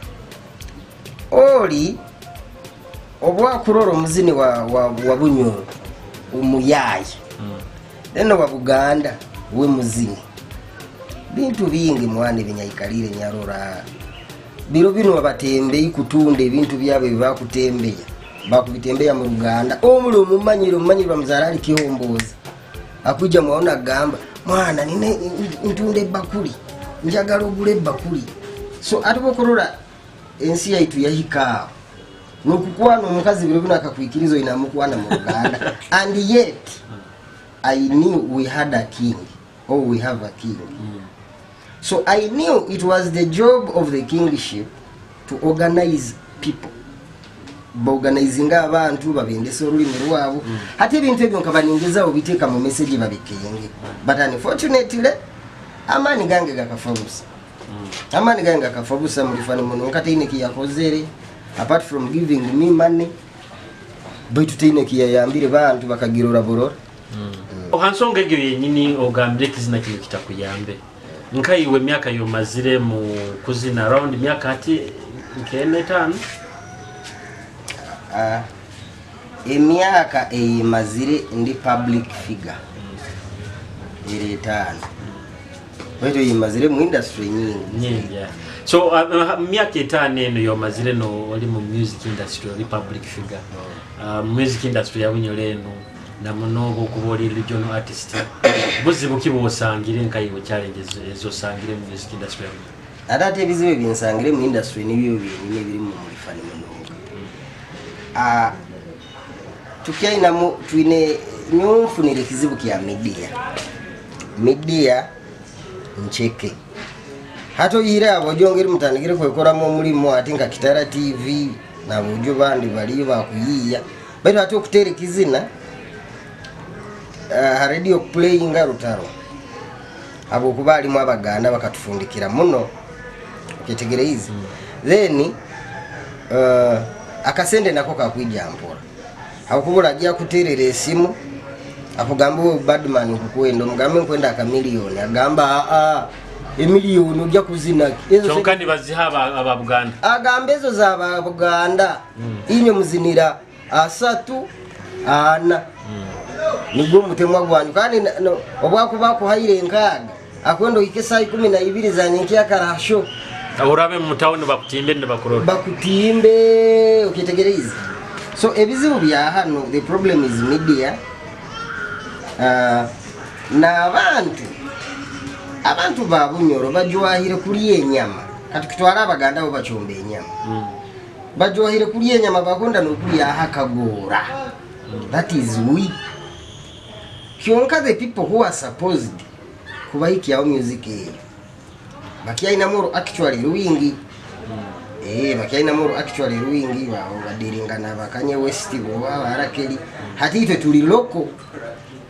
[SPEAKER 3] oli obwa kuroro muzini wa wa, wa bunyoro umuyayi mm. Then wa Buganda we muzini bintu bingi mwane binyayikalire nyarora biro bino abatembe ikutunde bintu byabe bibakutembeya bakubitembeya mu Uganda omulo mumanyiro mumanyiro muzarali kihomboza akuja muona gamba mwana nine ntunde bakuli njagala ogule bakuli. So atubokorora ensi yaitu yahika nokukwana omukazi biro bino akakwikirizo inamukwana mu Uganda and yet I knew we had a king or we have a king. Mm. So I knew it was the job of the kingship to organize people. Organizing abantu babendese olulimi lwabo ate ebintu ebyo nkabaningeza obiteka mu message babikeyenge. But unfortunately amani gange gakafabusa amani gange gakafabusa muri fani muno nkate ineki yakozere apart from giving me money baitu teineki yayambire bantu bakagirora borora.
[SPEAKER 1] Ohansonga egyo yenyini ogambye kizina kino kitakuyambe nkaiwe myaka yo mazire mu kuzina around myaka ati nkene tano.
[SPEAKER 3] Ah, emyaka e mazire ndi public figure ire tano weto yimazire mu industry nyingi
[SPEAKER 1] nyingi yeah. So uh, myaka etano eno yo mazire no oli mu music industry oli public figure uh, music industry yabunyole eno na munobo kuboli regional artist buzibu kibosangire nkaiwe challenges ezo sangire mu music industry
[SPEAKER 3] adate bizibe binsangire mu industry nibyo binini biri mu mufani muno. Ah, tukiaina mu twine nyumfunire kizibu kya media media ncheke hato yire abojongere mutandikire kwekora mu mulimo atinga Kitara T V na bujo bandi bali bakuyiya bali hato kutere kizina uh, radio playing arutaro abo kubali mu abaganda bakatufundikira muno kitegereizi mm. Then uh, akasende nako kakwijampora akubura ajya kuterera esimu akugamba we badman kukwenda mugambe kwenda aka million agamba a a e million ujya kuzina
[SPEAKER 1] ezo chokandi bazihaba aba Buganda
[SPEAKER 3] agamba ezo za aba Buganda mm. Inyo muzinira asatu ana mm. Nigo mutemwa gwanyu kandi no, obwako bako haire nkaga akwendo ikesa kumi na ibiri za nyenkia karasho
[SPEAKER 1] urabe mu town bakutimbe ne bakorora
[SPEAKER 3] bakutimbe ukitegereza. So ebizibu bya hano the problem is media uh, na abantu abantu babunyoro bajwahire kuri enyama katukitwara abaganda bo bachombe enyama mm. Bajwahire kuri enyama bakonda no kuri ahakagora mm. That is we kyonka the people who are supposed kubaiki ya music eyo bakia ina moro actually ruingi mm. Eh bakia ina moro actually ruingi wa badiringa na bakanye West bo arakeli hati ife tuli loko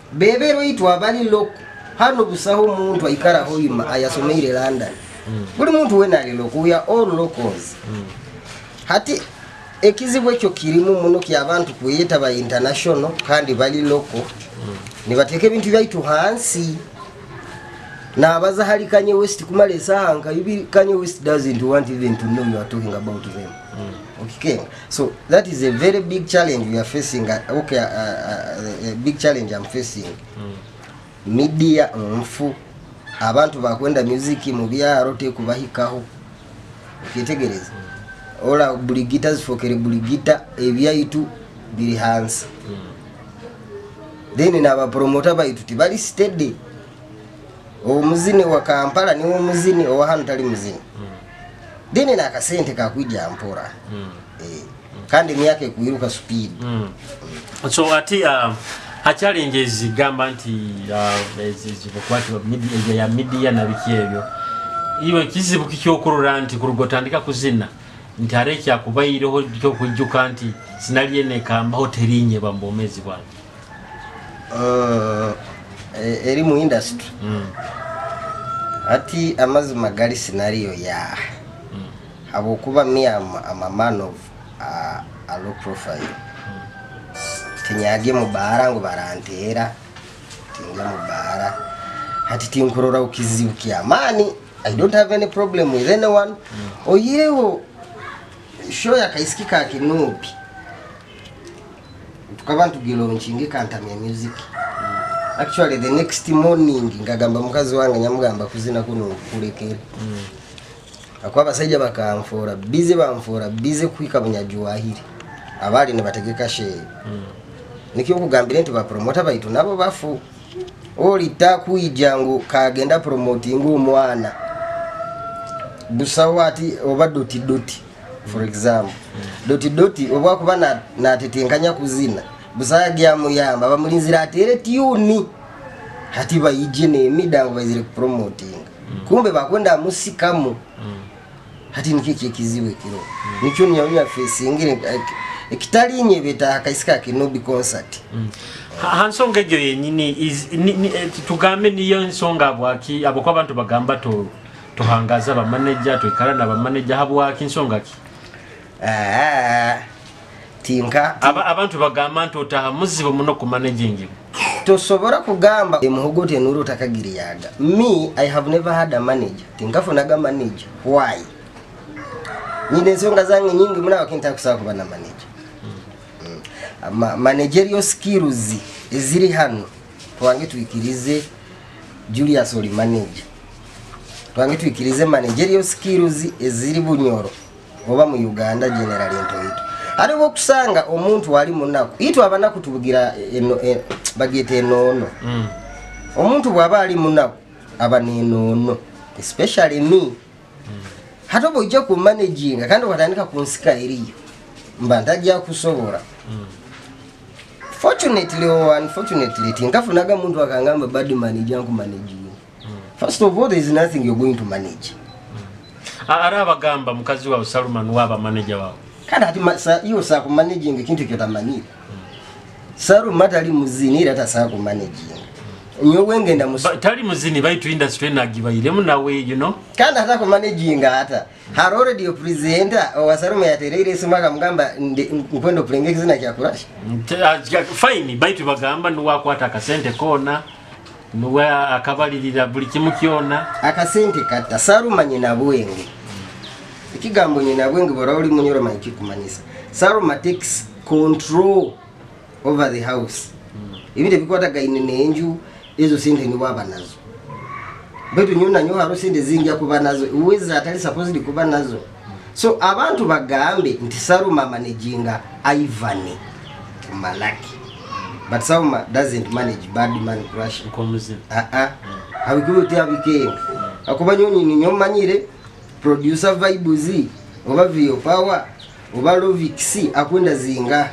[SPEAKER 3] bebero itwa abali loko hano busaho umuntu ayikara hoyima ayasomeire London buli muntu wena ali loko we are all locals hati ekizibu ekyo kirimu muno ki abantu kuyeta ba international kandi bali loko nibateke ebintu byaitu hansi na baza hali Kanye West kumale sahanga yubi Kanye West doesn't want even to know you are talking about them mm. Okay, so that is a very big challenge we are facing. Okay, uh, uh, a big challenge I'm facing mm. Media mfu abantu bakwenda music mu byaro te kubahikaho ukitegereza mm. Ola buligita zifokere buligita ebyaitu biri hansi mm. Then na ba promoter baitu tibali steady omuzini wa Kampala ni omuzini owa hano tali muzini mm. Then na akasente kakwijja mpora mm. eh kandi myake kuiruka speed mm.
[SPEAKER 1] Mm. So ati uh, a challenges gamba nti zivokwati wa media ya media na bikiebyo iwe kizibu kikyokurura nti kurugotandika kuzina ntare kya kubayireho cyo kujjuka nti sinaliyeneka mahoteli nye bambomezi bwana
[SPEAKER 3] uh, eri mu industry mm. Ati amazi magari scenario ya mm. Abo kuba me am a man of uh, a low profile mm. Tinyage mu bara ngo barantera tinga mu bara hati tinkurora ukizibu kiamani I don't have any problem with anyone mm. Oyewo show ya kaisikika kinupi tukabantu gilaunchinge kantamya music mm. Actually the next morning ngagamba mukazi wange nyamugamba kuzina kuno kulekera mm. Akwaba sajja bakamfora busy bamfora busy kwika bunyajwahiri abali ne bategeka she mm. Nikyo kugambira nti ba promoter baitu nabo bafu oli takuijangu kagenda promoting umwana busawati oba doti doti for example mm. Doti doti oba kuba na natetenganya kuzina busaya muyamba bamulinzira atere tuni hati bayije ne midango bazire promoting mm. Kumbe bakwenda musikamu mm. Hati nikiki kiziwe kiro mm. Nikyo nyawonya facing ekitali nyebeta akaisika kinobi concert mm.
[SPEAKER 1] Hansonga ejo yenyini tugambe niyo nsonga bwaki aboko abantu bagamba to tohangaza ba manager to ikara na ba manager habwaki nsonga ki
[SPEAKER 3] ah tinka
[SPEAKER 1] aba abantu bagamba nto taha muzibo muno ku managing
[SPEAKER 3] tosobora kugamba emuhogote nuru takagiri yaga me I have never had a manager tinka funaga manager why nyine nsonga zange nyingi muna wakinta kusaba kuba na manager mm. Mm. Ma managerial skills eziri hano twange tuikirize Julius oli manager twange tuikirize managerial skills eziri bunyoro oba mu Uganda general entoito ariwo kusanga omuntu wali munako itu abanaku tubugira eno e, bagete nono mm. Omuntu bwaba ali munako abane nono especially me mm. Hato bojja ku managing kandi watandika kunsika iriyo mbantajja kusobora mm. Fortunately or unfortunately tinkafunaga muntu akangamba bad manager ku managing mm. First of all there is nothing you're going to manage
[SPEAKER 1] mm. Araba gamba mukazi wa Salman waba manager wao
[SPEAKER 3] kada hati iyo sa ku managing kintu kyotamanira mm. Saru matali muzini ira tasa ku managing mm. Nyo wenge nda musi
[SPEAKER 1] tali muzini baitu industry na gibaire munawe you know
[SPEAKER 3] kada hata ku managing hata har already your presenter wa Saru ya terere simaka mugamba nkwendo plenge kizina kya kurashi
[SPEAKER 1] fine baitu bagamba nuwa kwata akasente kona nuwe akabalirira buli kimu kyona
[SPEAKER 3] akasente kata Saru manye na bwenge ikigambo nyina bwenge bora oli munyoro manyi kumanyisa Saru takes control over the house mm. Ibide bikwata gaine nenju ezo sente ni waba nazo betu nyuna nyo haro sente zingi kuba nazo uwezi atali supposed kuba nazo mm. So abantu bagambe nti Saru managinga Ivani Malaki but Saru doesn't manage bad man crush
[SPEAKER 1] komuzi
[SPEAKER 3] ah ah habikuti abike akuba nyonyi ni nyomanyire producer vibes oba vio power oba lovix akwenda zinga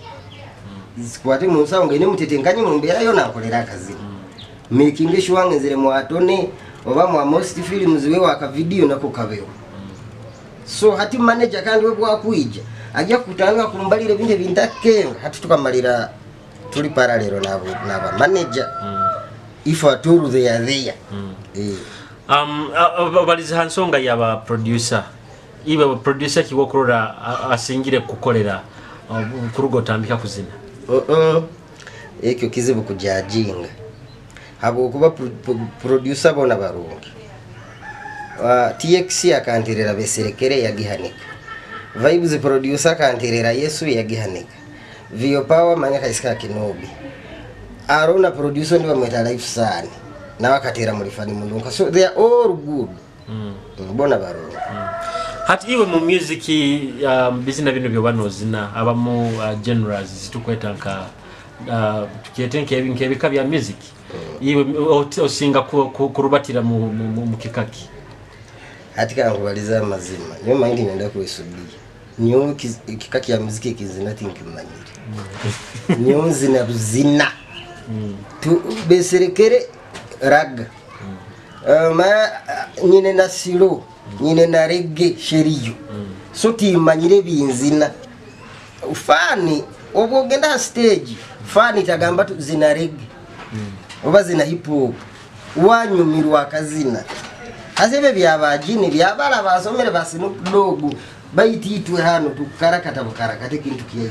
[SPEAKER 3] zikwate mu nsawo ngene mutetenganye mu mbera yona akolera akazi mm. Making sure ngenzere mu atone oba mu most films we waka video nako kabeho mm. So hati manager kandi we bwa kuija ajja kutanga kulumbalira binde bindakenga hati tukamalira tuli parallel nabo naba manager if at all they are there eh
[SPEAKER 1] um baliza hansonga yaba producer iwe producer kiwokora asingire kukolera kurugo tambika kuzina
[SPEAKER 3] uh ekyo kizibu kujajinga habo kuba producer bona barungi wa T X akantirira beserekere yagihanika Vibes producer kantirira Yesu yagihanika Vio Power manyaka iska kinobi Arona producer ndi bamweta life sana na wakatira mulifani mulunga so they are all good mm. bona barungi mm.
[SPEAKER 1] Hati iwe mu music um, bizina bino byo banozina abamu uh, genres zitukweta nka uh, tukiyetenke nkebika bya music mm. iwe osinga kurubatira mu, mu, mu kikaki
[SPEAKER 3] hati kana kubaliza mazima nyo mind nenda kuisubiria nyo kikaki ya muziki kizina think manyiri mm. nyo zina zina mm. tu beserekere rag mm. uh, ma uh, nyine na silo nyine na reggae sheriyo mm. so timanyire binzina ufani obogenda stage fani tagamba tu zina reggae mm. oba zina hip hop wanyumirwa akazina azebe byabajini byabala basomere basinu logo bayititwe hano tukarakata bukarakate kintu kiyi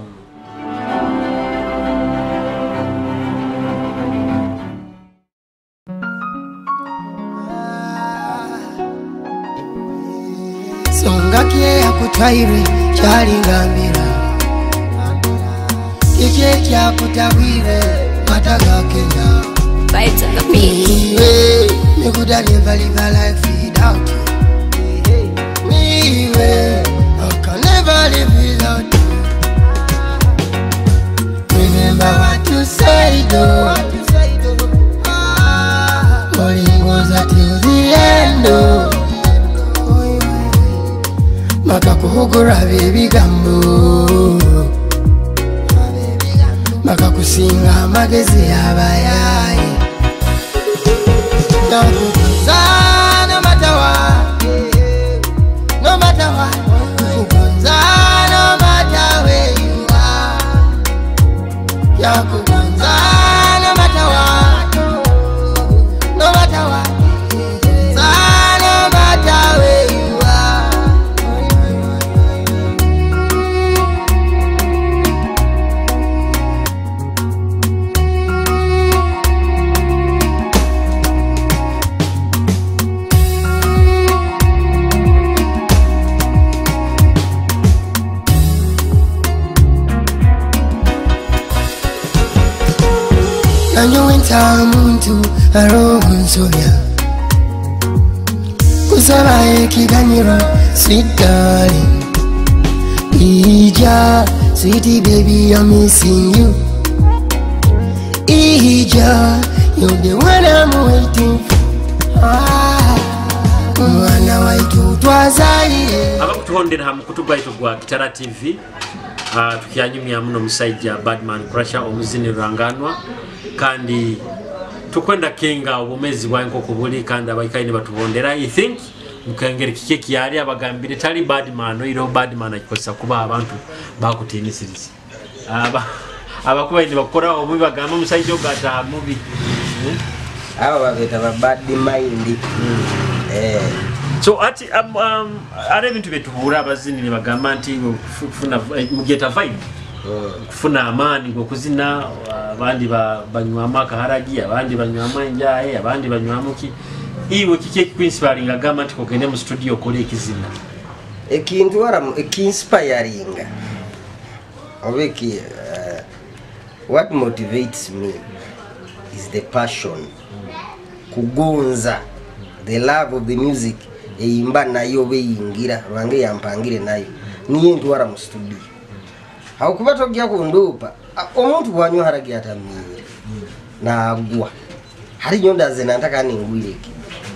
[SPEAKER 2] songa kie yakutwaire cyari ngambira kike cyakutawire mataga Kenya
[SPEAKER 4] Vibes on the beat.
[SPEAKER 2] Me could have never live a life without you. Me, I can never live without you. Remember what you say, though. Only goes until the end, though. Makakuhugura baby gambo. Makakusinga magezi abayai. No matter what, no matter what, no matter where you are, Yakubanza, no matter what, no matter what, no matter where you are. Nanyo wenta muntu aroho sonya kusaba ekiganyiro sweet darling Ija sweetie baby I'm missing you Ija you're the one I'm waiting for ah mwana waitu twazaire
[SPEAKER 1] abakutuhondera hamu kutuba ito gwa Kitara T V uh, tukianyumya muno musajja Badman Crusher omuzini Ruranganwa kandi tukwenda kenga obumezi bwa nkoko buli kandi abayikaine batubondera I think mukangere kike kiyali abagambire tali Badman iro Badman akikosa kuba abantu bakutinisiriza aba abakuba indi bakora omubi bagamba musajja ogata mubi
[SPEAKER 3] aba babeta ba bad mind mm. eh
[SPEAKER 1] so ati um, um are bintu betubura abazini ne bagamba nti kufuna mugeta vibe kufuna amani ngo kuzina abandi banywa amaka haragi abandi banywa amanjaye abandi banywa amuki iwe kike kwinspiring agama nti kogende mu studio kole ekizina
[SPEAKER 3] ekintu wara ekinspiring obeki uh, what motivates me is the passion mm. kugonza mm. the love of the music eimba nayo beyingira range yampangire nayo niye ntwara mu studio haukuba togia kundupa omuntu wanyu haragi atamire na agwa hari nyonda ze nataka ningwireke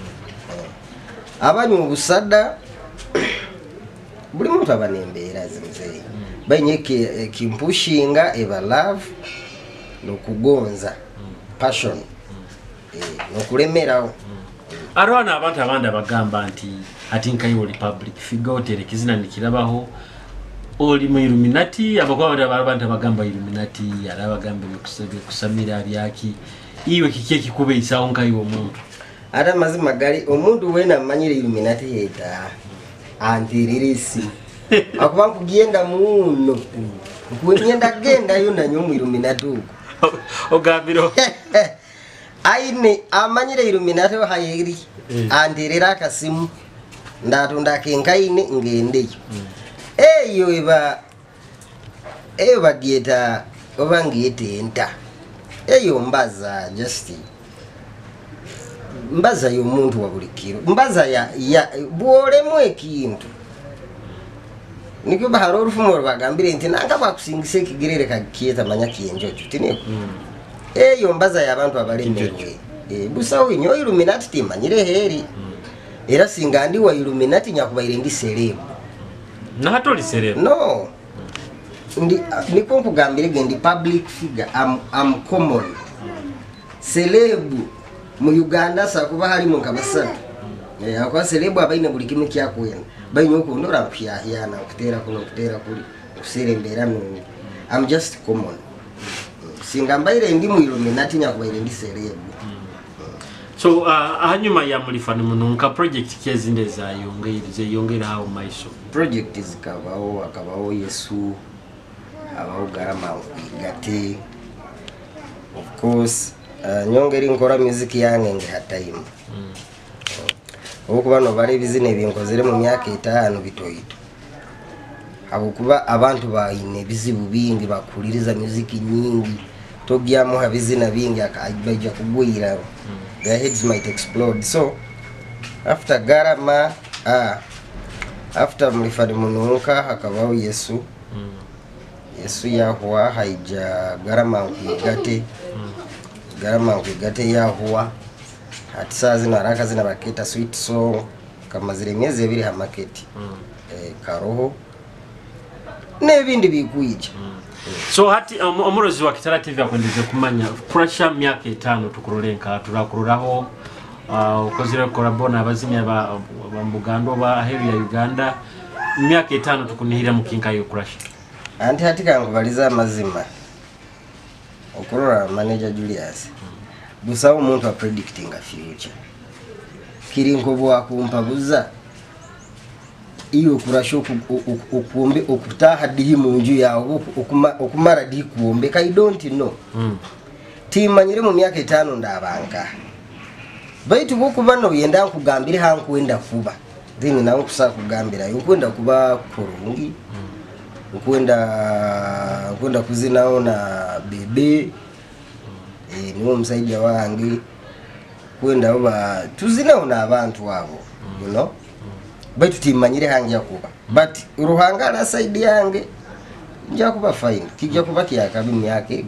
[SPEAKER 3] abanyu busada buli muntu abanembera zimzee banyeke kimpushinga eba love no kugonza passion eh no kulemerawo
[SPEAKER 1] arwana abantu abandi bagamba nti ati nkayo republic figure tere kizina nikirabaho oli mu Illuminati abakwa bali abantu abagamba Illuminati arabagamba bikusebe kusamira byaki iwe kikie kikube isaho nkayo omuntu
[SPEAKER 3] ata mazima gali omuntu wena manyire Illuminati heta antiririsi akuba kugenda muno kugenda genda yona nyo mu Illuminati uko
[SPEAKER 1] ogambiro
[SPEAKER 3] aine amanyire Illuminati hayiri antirira kasimu ndatunda kenkaine ngende eyo eba eba gieta obangiyete enta eyo mbaza just mbaza yo muntu wa bulikiro mbaza ya, ya bwolemu ekintu nikyo baharo rufumo bagambire nti nanga bakusingise kigirere kakieta manya kiyenjojo tineko mm. eyo mbaza ya abantu abalemerwe e busawo inyo Illuminati timanyire heri mm. era singandi wa Illuminati nyakubaire ndi selebu
[SPEAKER 1] na hatoli selebu
[SPEAKER 3] no ndi niko nkugambire gendi public figure am am common selebu mu Uganda sakuba hali mu kabasatu mm. e akwa selebu abaine buli kimwe kyakwena bainyo ko ndora pya yana kutera kuno kutera kuli kusirembera no I'm just common singambaire ndi mu Illuminati nyakubaire ndi selebu
[SPEAKER 1] so uh, hanyuma ya mulifano mununka project kezinde za yongere yongera hao maiso
[SPEAKER 3] project zikabaho akabaho Yesu abaho garama igate of course uh, nyongeri nkora music yange nge hataimu mm. okuba no bale bizine binkozere mu myaka etaano bitoyito abukuba abantu baine bizibu bingi bakuliriza music nyingi togyamu habizina bingi akajja kugwira mm. their heads might explode so after garama ah after mlifani munuka hakabaho Yesu mm. Yesu yahuwa haija garama ngigate mm. garama ngigate yahuwa ati saa zina haraka zina baketa sweet song kama zile miezi ebiri ha market mm. eh, karoho nebindi bikuije mm.
[SPEAKER 1] so hati omurozi um, wa Kitara T V akwendeze kumanya pressure myaka etano tukurolenka turakururaho uh, ukozire korabona abazimya ba Bugando ba heavy ya Uganda myaka etano tukunihira mukinka yo crash
[SPEAKER 3] anti hati kangu baliza mazima okurora manager Julius mm. busa umuntu a predicting a future kirinko bwa kumpabuza iyo kurasho okuombe okutaha dihi munju yawo okumara di kuombe I don't know mm. timanyire mu myaka etano ndabanga baitu bokuba no yenda nkugambire ha nkwenda kuba then nawe kusa kugambira yo kwenda kuba kurungi mm. kwenda kwenda kuzinaona bebe eh niwo msaidia wangi kwenda oba tuzinaona abantu wabo mm. you know mm. baitu timanyire hangia kuba but uruhanga na side yange nja kuba fine kijja kuba kyakabi myake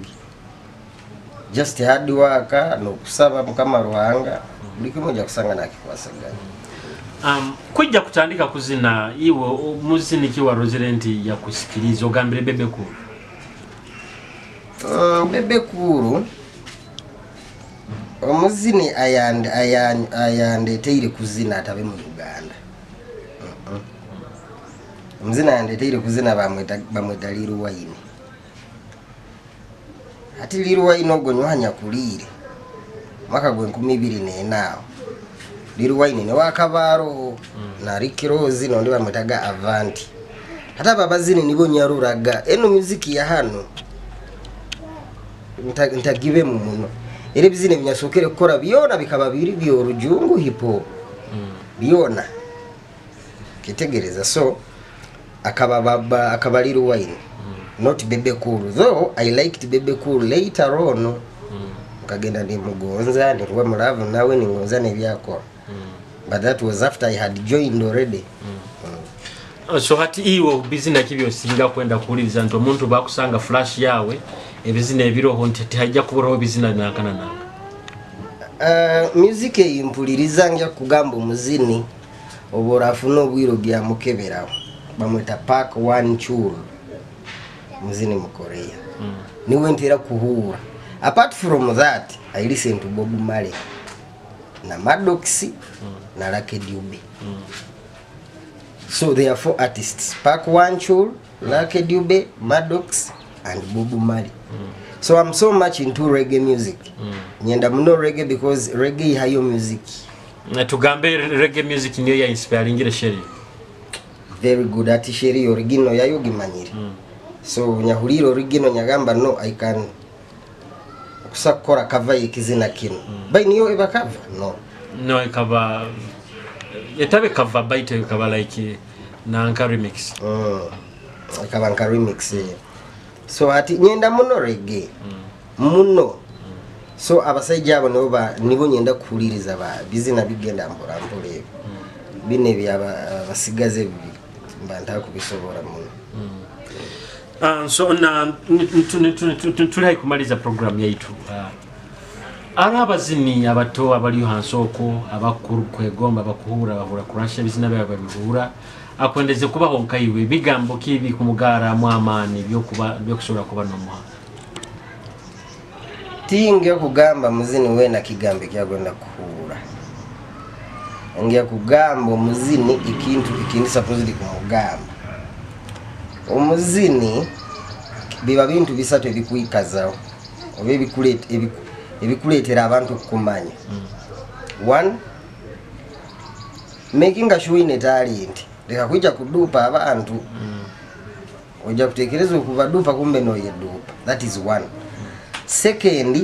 [SPEAKER 3] just hard work no kusaba kama ruhanga buli kimoja kusanga na kikwasagana
[SPEAKER 1] um kujja kutandika kuzina iwe muzini kiwa resident ya kusikiliza ogambire bebe kuru
[SPEAKER 3] uh, bebe kuru omuzini ayande ayande ayande teire kuzina atabe mu Uganda uh-uh. Muzina ayande teire kuzina bamweta bamweta Liru Wayne ati Liru Wayne ogonywa kulire maka gwe nkumi ibiri n'enaawo Liru Wayne ne wakabaro mm. na Ricky Rose no ndi bamwetaga Avanti hata babazini nibo nyaruraga eno music ya hano ntagibe mu muno ere bizine binyasokere kukora byona bikaba biri byo rujungu hipo mm. byona kitegereza so akaba baba akaba Liru Wayne mm. not Bebe Cool though I liked Bebe Cool later on mm. kagenda ndi mugonza ni rwa muravu nawe ni ngonza ne byakora mm. but that was after I had joined already mm. Mm.
[SPEAKER 1] So hati iwo bizina kibyo singa kwenda kuliza nto muntu bakusanga flash yawe ebizina ebiroho ntete hajja kuburaho bizina nakana nanga
[SPEAKER 3] uh, music yimpuliriza ngya kugamba muzini oborafu no bwiro bya mukeberaho bamweta Park one Chul muzini mu Korea mm. niwe ntera kuhura apart from that I listen to Bob Marley na Maddox mm. na Lucky Dube mm. So there are four artists: Park Wanchul, Lucky Dube, Maddox, and Bubu Mali. Mm. So I'm so much into reggae music. Nyenda muno reggae because reggae hayo music.
[SPEAKER 1] Na tugambe reggae music niyo ya inspiring ile sheri.
[SPEAKER 3] Very good ati sheri original yayo gimanyire. Mm. So nyahuliro original nyagamba no I can kusakora cover ikizina kino. Mm. Bai niyo eba cover? No.
[SPEAKER 1] No ikaba etabe cover baito ikaba like nanka remix.
[SPEAKER 3] Mm. Ikaba nanka remix. Mm. So ati nyenda muno reggae. Mm. Muno. Mm. So abasajja abo no ba nibo nyenda kuhuliriza ba bizina bigenda mbora mpole. Mm. Bine byaba basigaze bibi mbanta kubisobora muno.
[SPEAKER 1] Mm. Uh, so na tulai kumaliza program yaitu. Uh, arabazini abato abali hansoko abakuru kwegomba bakuhura bahura kurasha bizina bya babihura akwendeze kubaho nkaiwe bigambo kibi kumugara mwamani byo kuba byo kusura kuba no muha
[SPEAKER 3] tinge kugamba muzini we na kigambe kyagenda kuhura ngiye kugamba muzini ikintu ikindi supposedly kumugamba omuzini biba bintu bisatu ebikuikazaho obe bikulete ebiku ebikuletera abantu kumanya. Mm. One, making a show in a talent. Leka kuja kudupa abantu. Mm. Oja kutekereza okuvadupa kumbe no yedupa. That is one. Mm. Second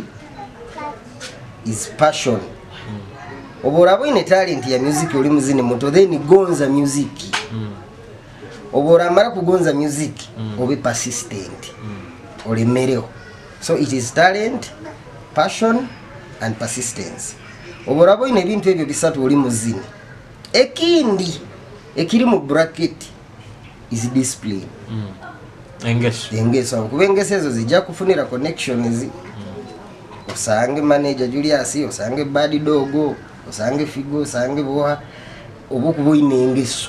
[SPEAKER 3] is passion. Mm. Oborabo in a talent ya music oli muzini moto then gonza music. Mm. Obora mara kugonza music. Mm. Obe persistent. Mm. Olemereo. So it is talent, passion and persistence. Oborabo ine bintu ebyo bisatu oli muzini. Ekindi ekiri mu bracket is discipline.
[SPEAKER 1] Mm. Engeso.
[SPEAKER 3] Engeso kubengesezo zijja kufunira connections. Mm. Osange manager Julius, osange Badi Dogo, osange Figo, osange Boha obukubo ine engeso.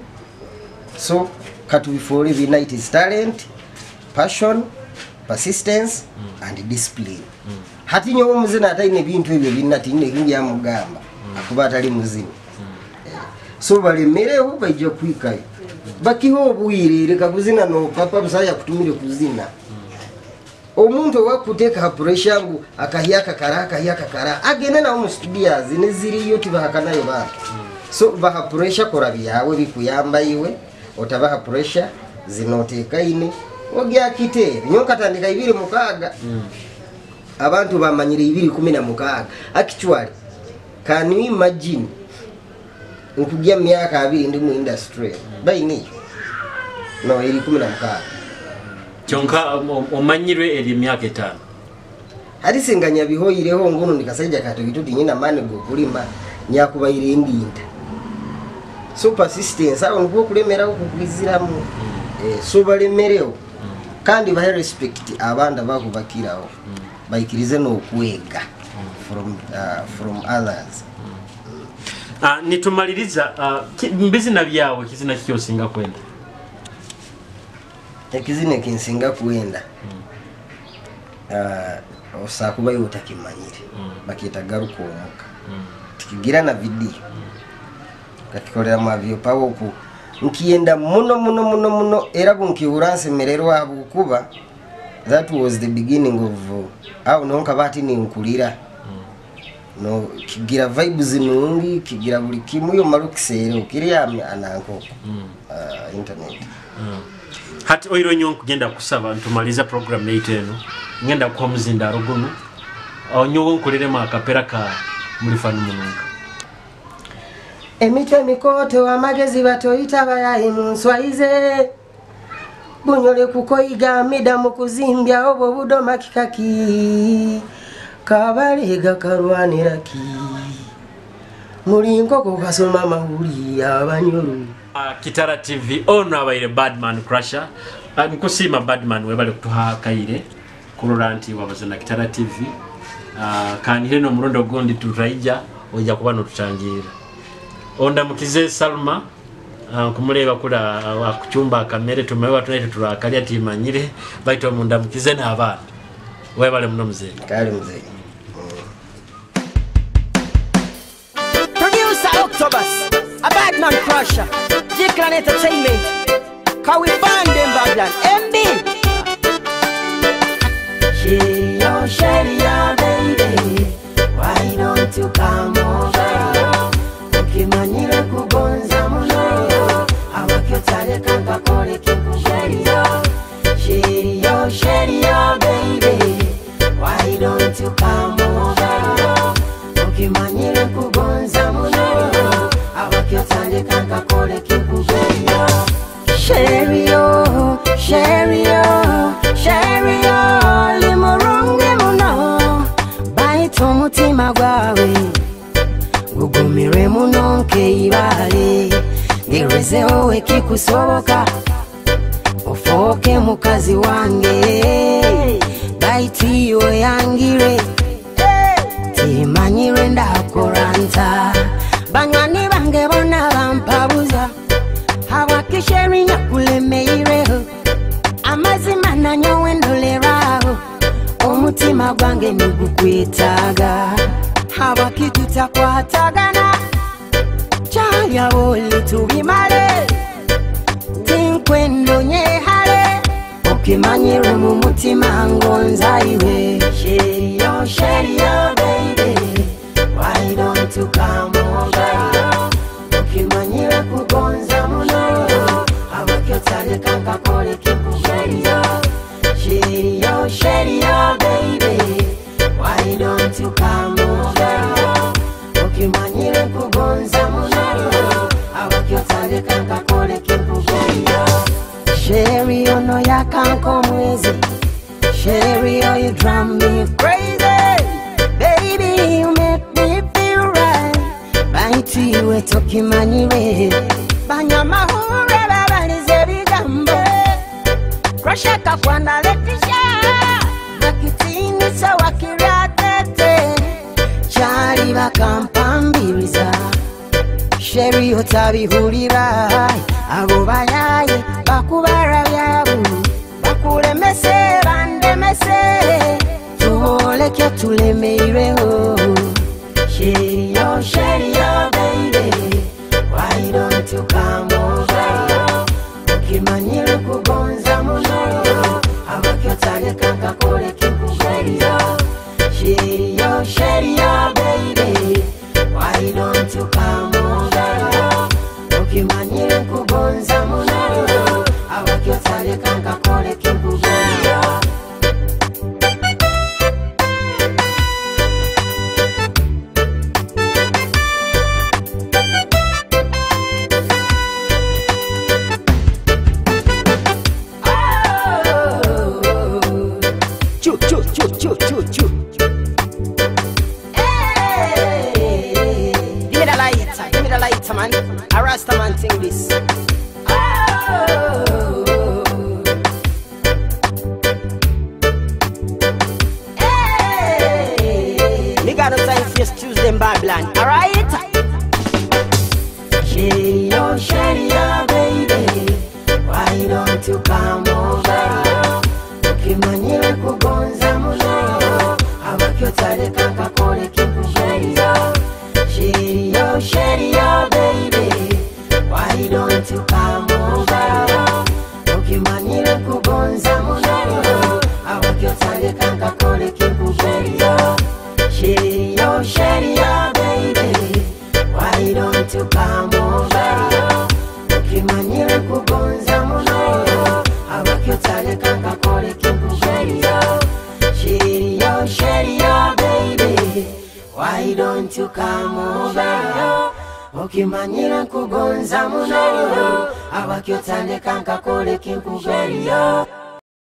[SPEAKER 3] So katu before we night is talent, passion, persistence mm. and discipline. Mm. Hati nyo muzina ataine bintu ebyo binatine kinja mugamba mm. akuba atali muzina. Mm. Eh. So bali mereho bajja kwikayo. Mm. Bakiho obuyirire kabuzina no papa busaya kutumire kuzina. Mm. Omuntu wakuteka pressure ngu akahiyaka karaka hiyaka kara agene na mu studios neziri yo tibahakanayo ba. Mm. So baha pressure korabi yawe bikuyamba iwe otabaha pressure zinoteka ine ogya kite nyoka tandika ibiri mukaga. Mm. Abantu bamanyire ibiri kumi na mukaga. Actually can you imagine ukujia miaka abiri ndi mu industry. Mm. Baini no iri kumi na mukaga
[SPEAKER 1] chonka omanyirwe eri miaka etano
[SPEAKER 3] hadisenganya bihoyireho ngono ndikasaija kato gituti nyina mane go kulima nyakubayire ndinda. So persistence aho nko kulemera okukuziramu. Mm. Eh so balemereo. Mm. Kandi bahe respect abanda bakubakiraho. Mm. Bayikirize no kwega. Mm. from uh, from others.
[SPEAKER 1] Mm. Ah nitumaliriza uh, mbizina byawe kizina kyo singa kwenda.
[SPEAKER 3] Ekizine kinsinga kuenda. Mm. Uh, osakuba yo takimanyire. Mm. Bakita garuko omuka. Mm. Tikigira na video. Mm. Kakikolera mavyo pawo ku nkienda muno muno muno muno era bunkiuranse mererwa abukuba. That was the beginning of au nonka bati ni nkulira. Mm. No kigira vibes nungi kigira buli kimu yo malukisere ukiriya ananko. Mm. Uh, internet.
[SPEAKER 1] Mm. Hati oiro nyo kugenda kusaba ntumaliza program yeiteno ngenda kwa mzinda rogunu onyo nkulire makapera ka mulifanu mununga.
[SPEAKER 3] Emitwe mikoto amagezi batoyita bayayi munswaize bunyole kukoyiga mida mukuzimbya obo budoma kikaki kabalega karwanira ki mulinko ko kasoma mahuli abanyoro.
[SPEAKER 1] Uh, Kitara T V ono abaire Badman Crusher. Uh, nkusima Badman webale kutuha kaire kururanti wabazana Kitara T V. Uh, kanire no murondo gondi turaija oja kuba no tuchangira. Onda mukize Salma uh, kumuleba kula uh, akuchumba kamere tumewa tunaite turakalia timanyire baito munda mukize na abana. Webale muno mzee.
[SPEAKER 3] Kali mzee.
[SPEAKER 2] Producer Octobus, a Badman Crusher. Jikla
[SPEAKER 5] Babylon Entertainment. Cause we find them Babylon. M B.
[SPEAKER 2] Sherry, oh, Sherry, oh, baby, why don't you come over? Ukimanyire kugonza muno, awakyotale kanka kole kiku. Sherry, oh, Sherry, oh, Sherry, oh, baby, why don't you come over? Ukimanyire kugonza muno, awakyotale kanka kole kiku. Sherry, oh, Sherry, oh, Sherry, oh, limurungi muno, baito mutima gwawe, gugumire muno nkeibale, ngerezeho ekikusoboka, ofoke mukazi wange, baitiyo yangire, timanyire ndakoranta, banyani bange bona bampabuza, hawaki Sherry nyakulemeire, amazima nanyowe ndoleraho, omutima gwange nigukwetaga, hawaki tutakwatagana, chalya boli tubimale, tinkwendo nyehale, okimanyire mu mutima ngonza iwe. Sherry, oh, Sherry, oh, baby, why don't you come over? Okimanyire kugonza muno, awakyotale kanka kole kiku. Sherry, oh, Sherry, oh, Sherry, oh, baby, why don't you come over? Okimanyire kugonza muno, awakyotale kanka kole kiku. Sherry, oh, no ya kanko mwezi. Sherry, oh, you drive me crazy. Baby, you make me feel right. Baiti iwe tokimanyire, banyama hure babalize bigambo, krashaka kwanda letisha, nakitini sawa kiratete, chari bakampambiriza. Sherry, otabihulira, abo bayaye bakubara byabu, bakulemese bandemese, tuoleke tulemeireho. Sherry, oh, Sherry, oh, baby, why don't you come over? Ukimanyire kugonza muno, awakyotale kanka kole kiku. Sherry, oh, Sherry, oh, Sherry, oh, baby, why don't you come over? Ukimanyire kugonza muno, awakyotale kanka kole kiku.
[SPEAKER 5] A Rasta man sing this.
[SPEAKER 2] Oh, hey.
[SPEAKER 5] Me got no time for just choose them Babylon, alright?
[SPEAKER 2] Sherry, oh, Sherry, oh, baby, why don't you come over? Ukimanyire kugonza muno, awakyotale kanka kole kiku. Sherry, oh, Sherry, oh, Sherry, oh, baby, why don't you come over? Ukimanyire kugonza muno, awakyotale kanka kole kiku. Sherry, oh, Sherry, oh, Sherry, oh, baby, why don't you come over? Ukimanyire kugonza muno, awakyotale kanka kole kiku. Sherry, oh, Sherry, oh, Sherry, oh, baby, why don't you come over? Ukimanyire kugonza muno, awakyotale kanka kole kiku. Sherry, oh.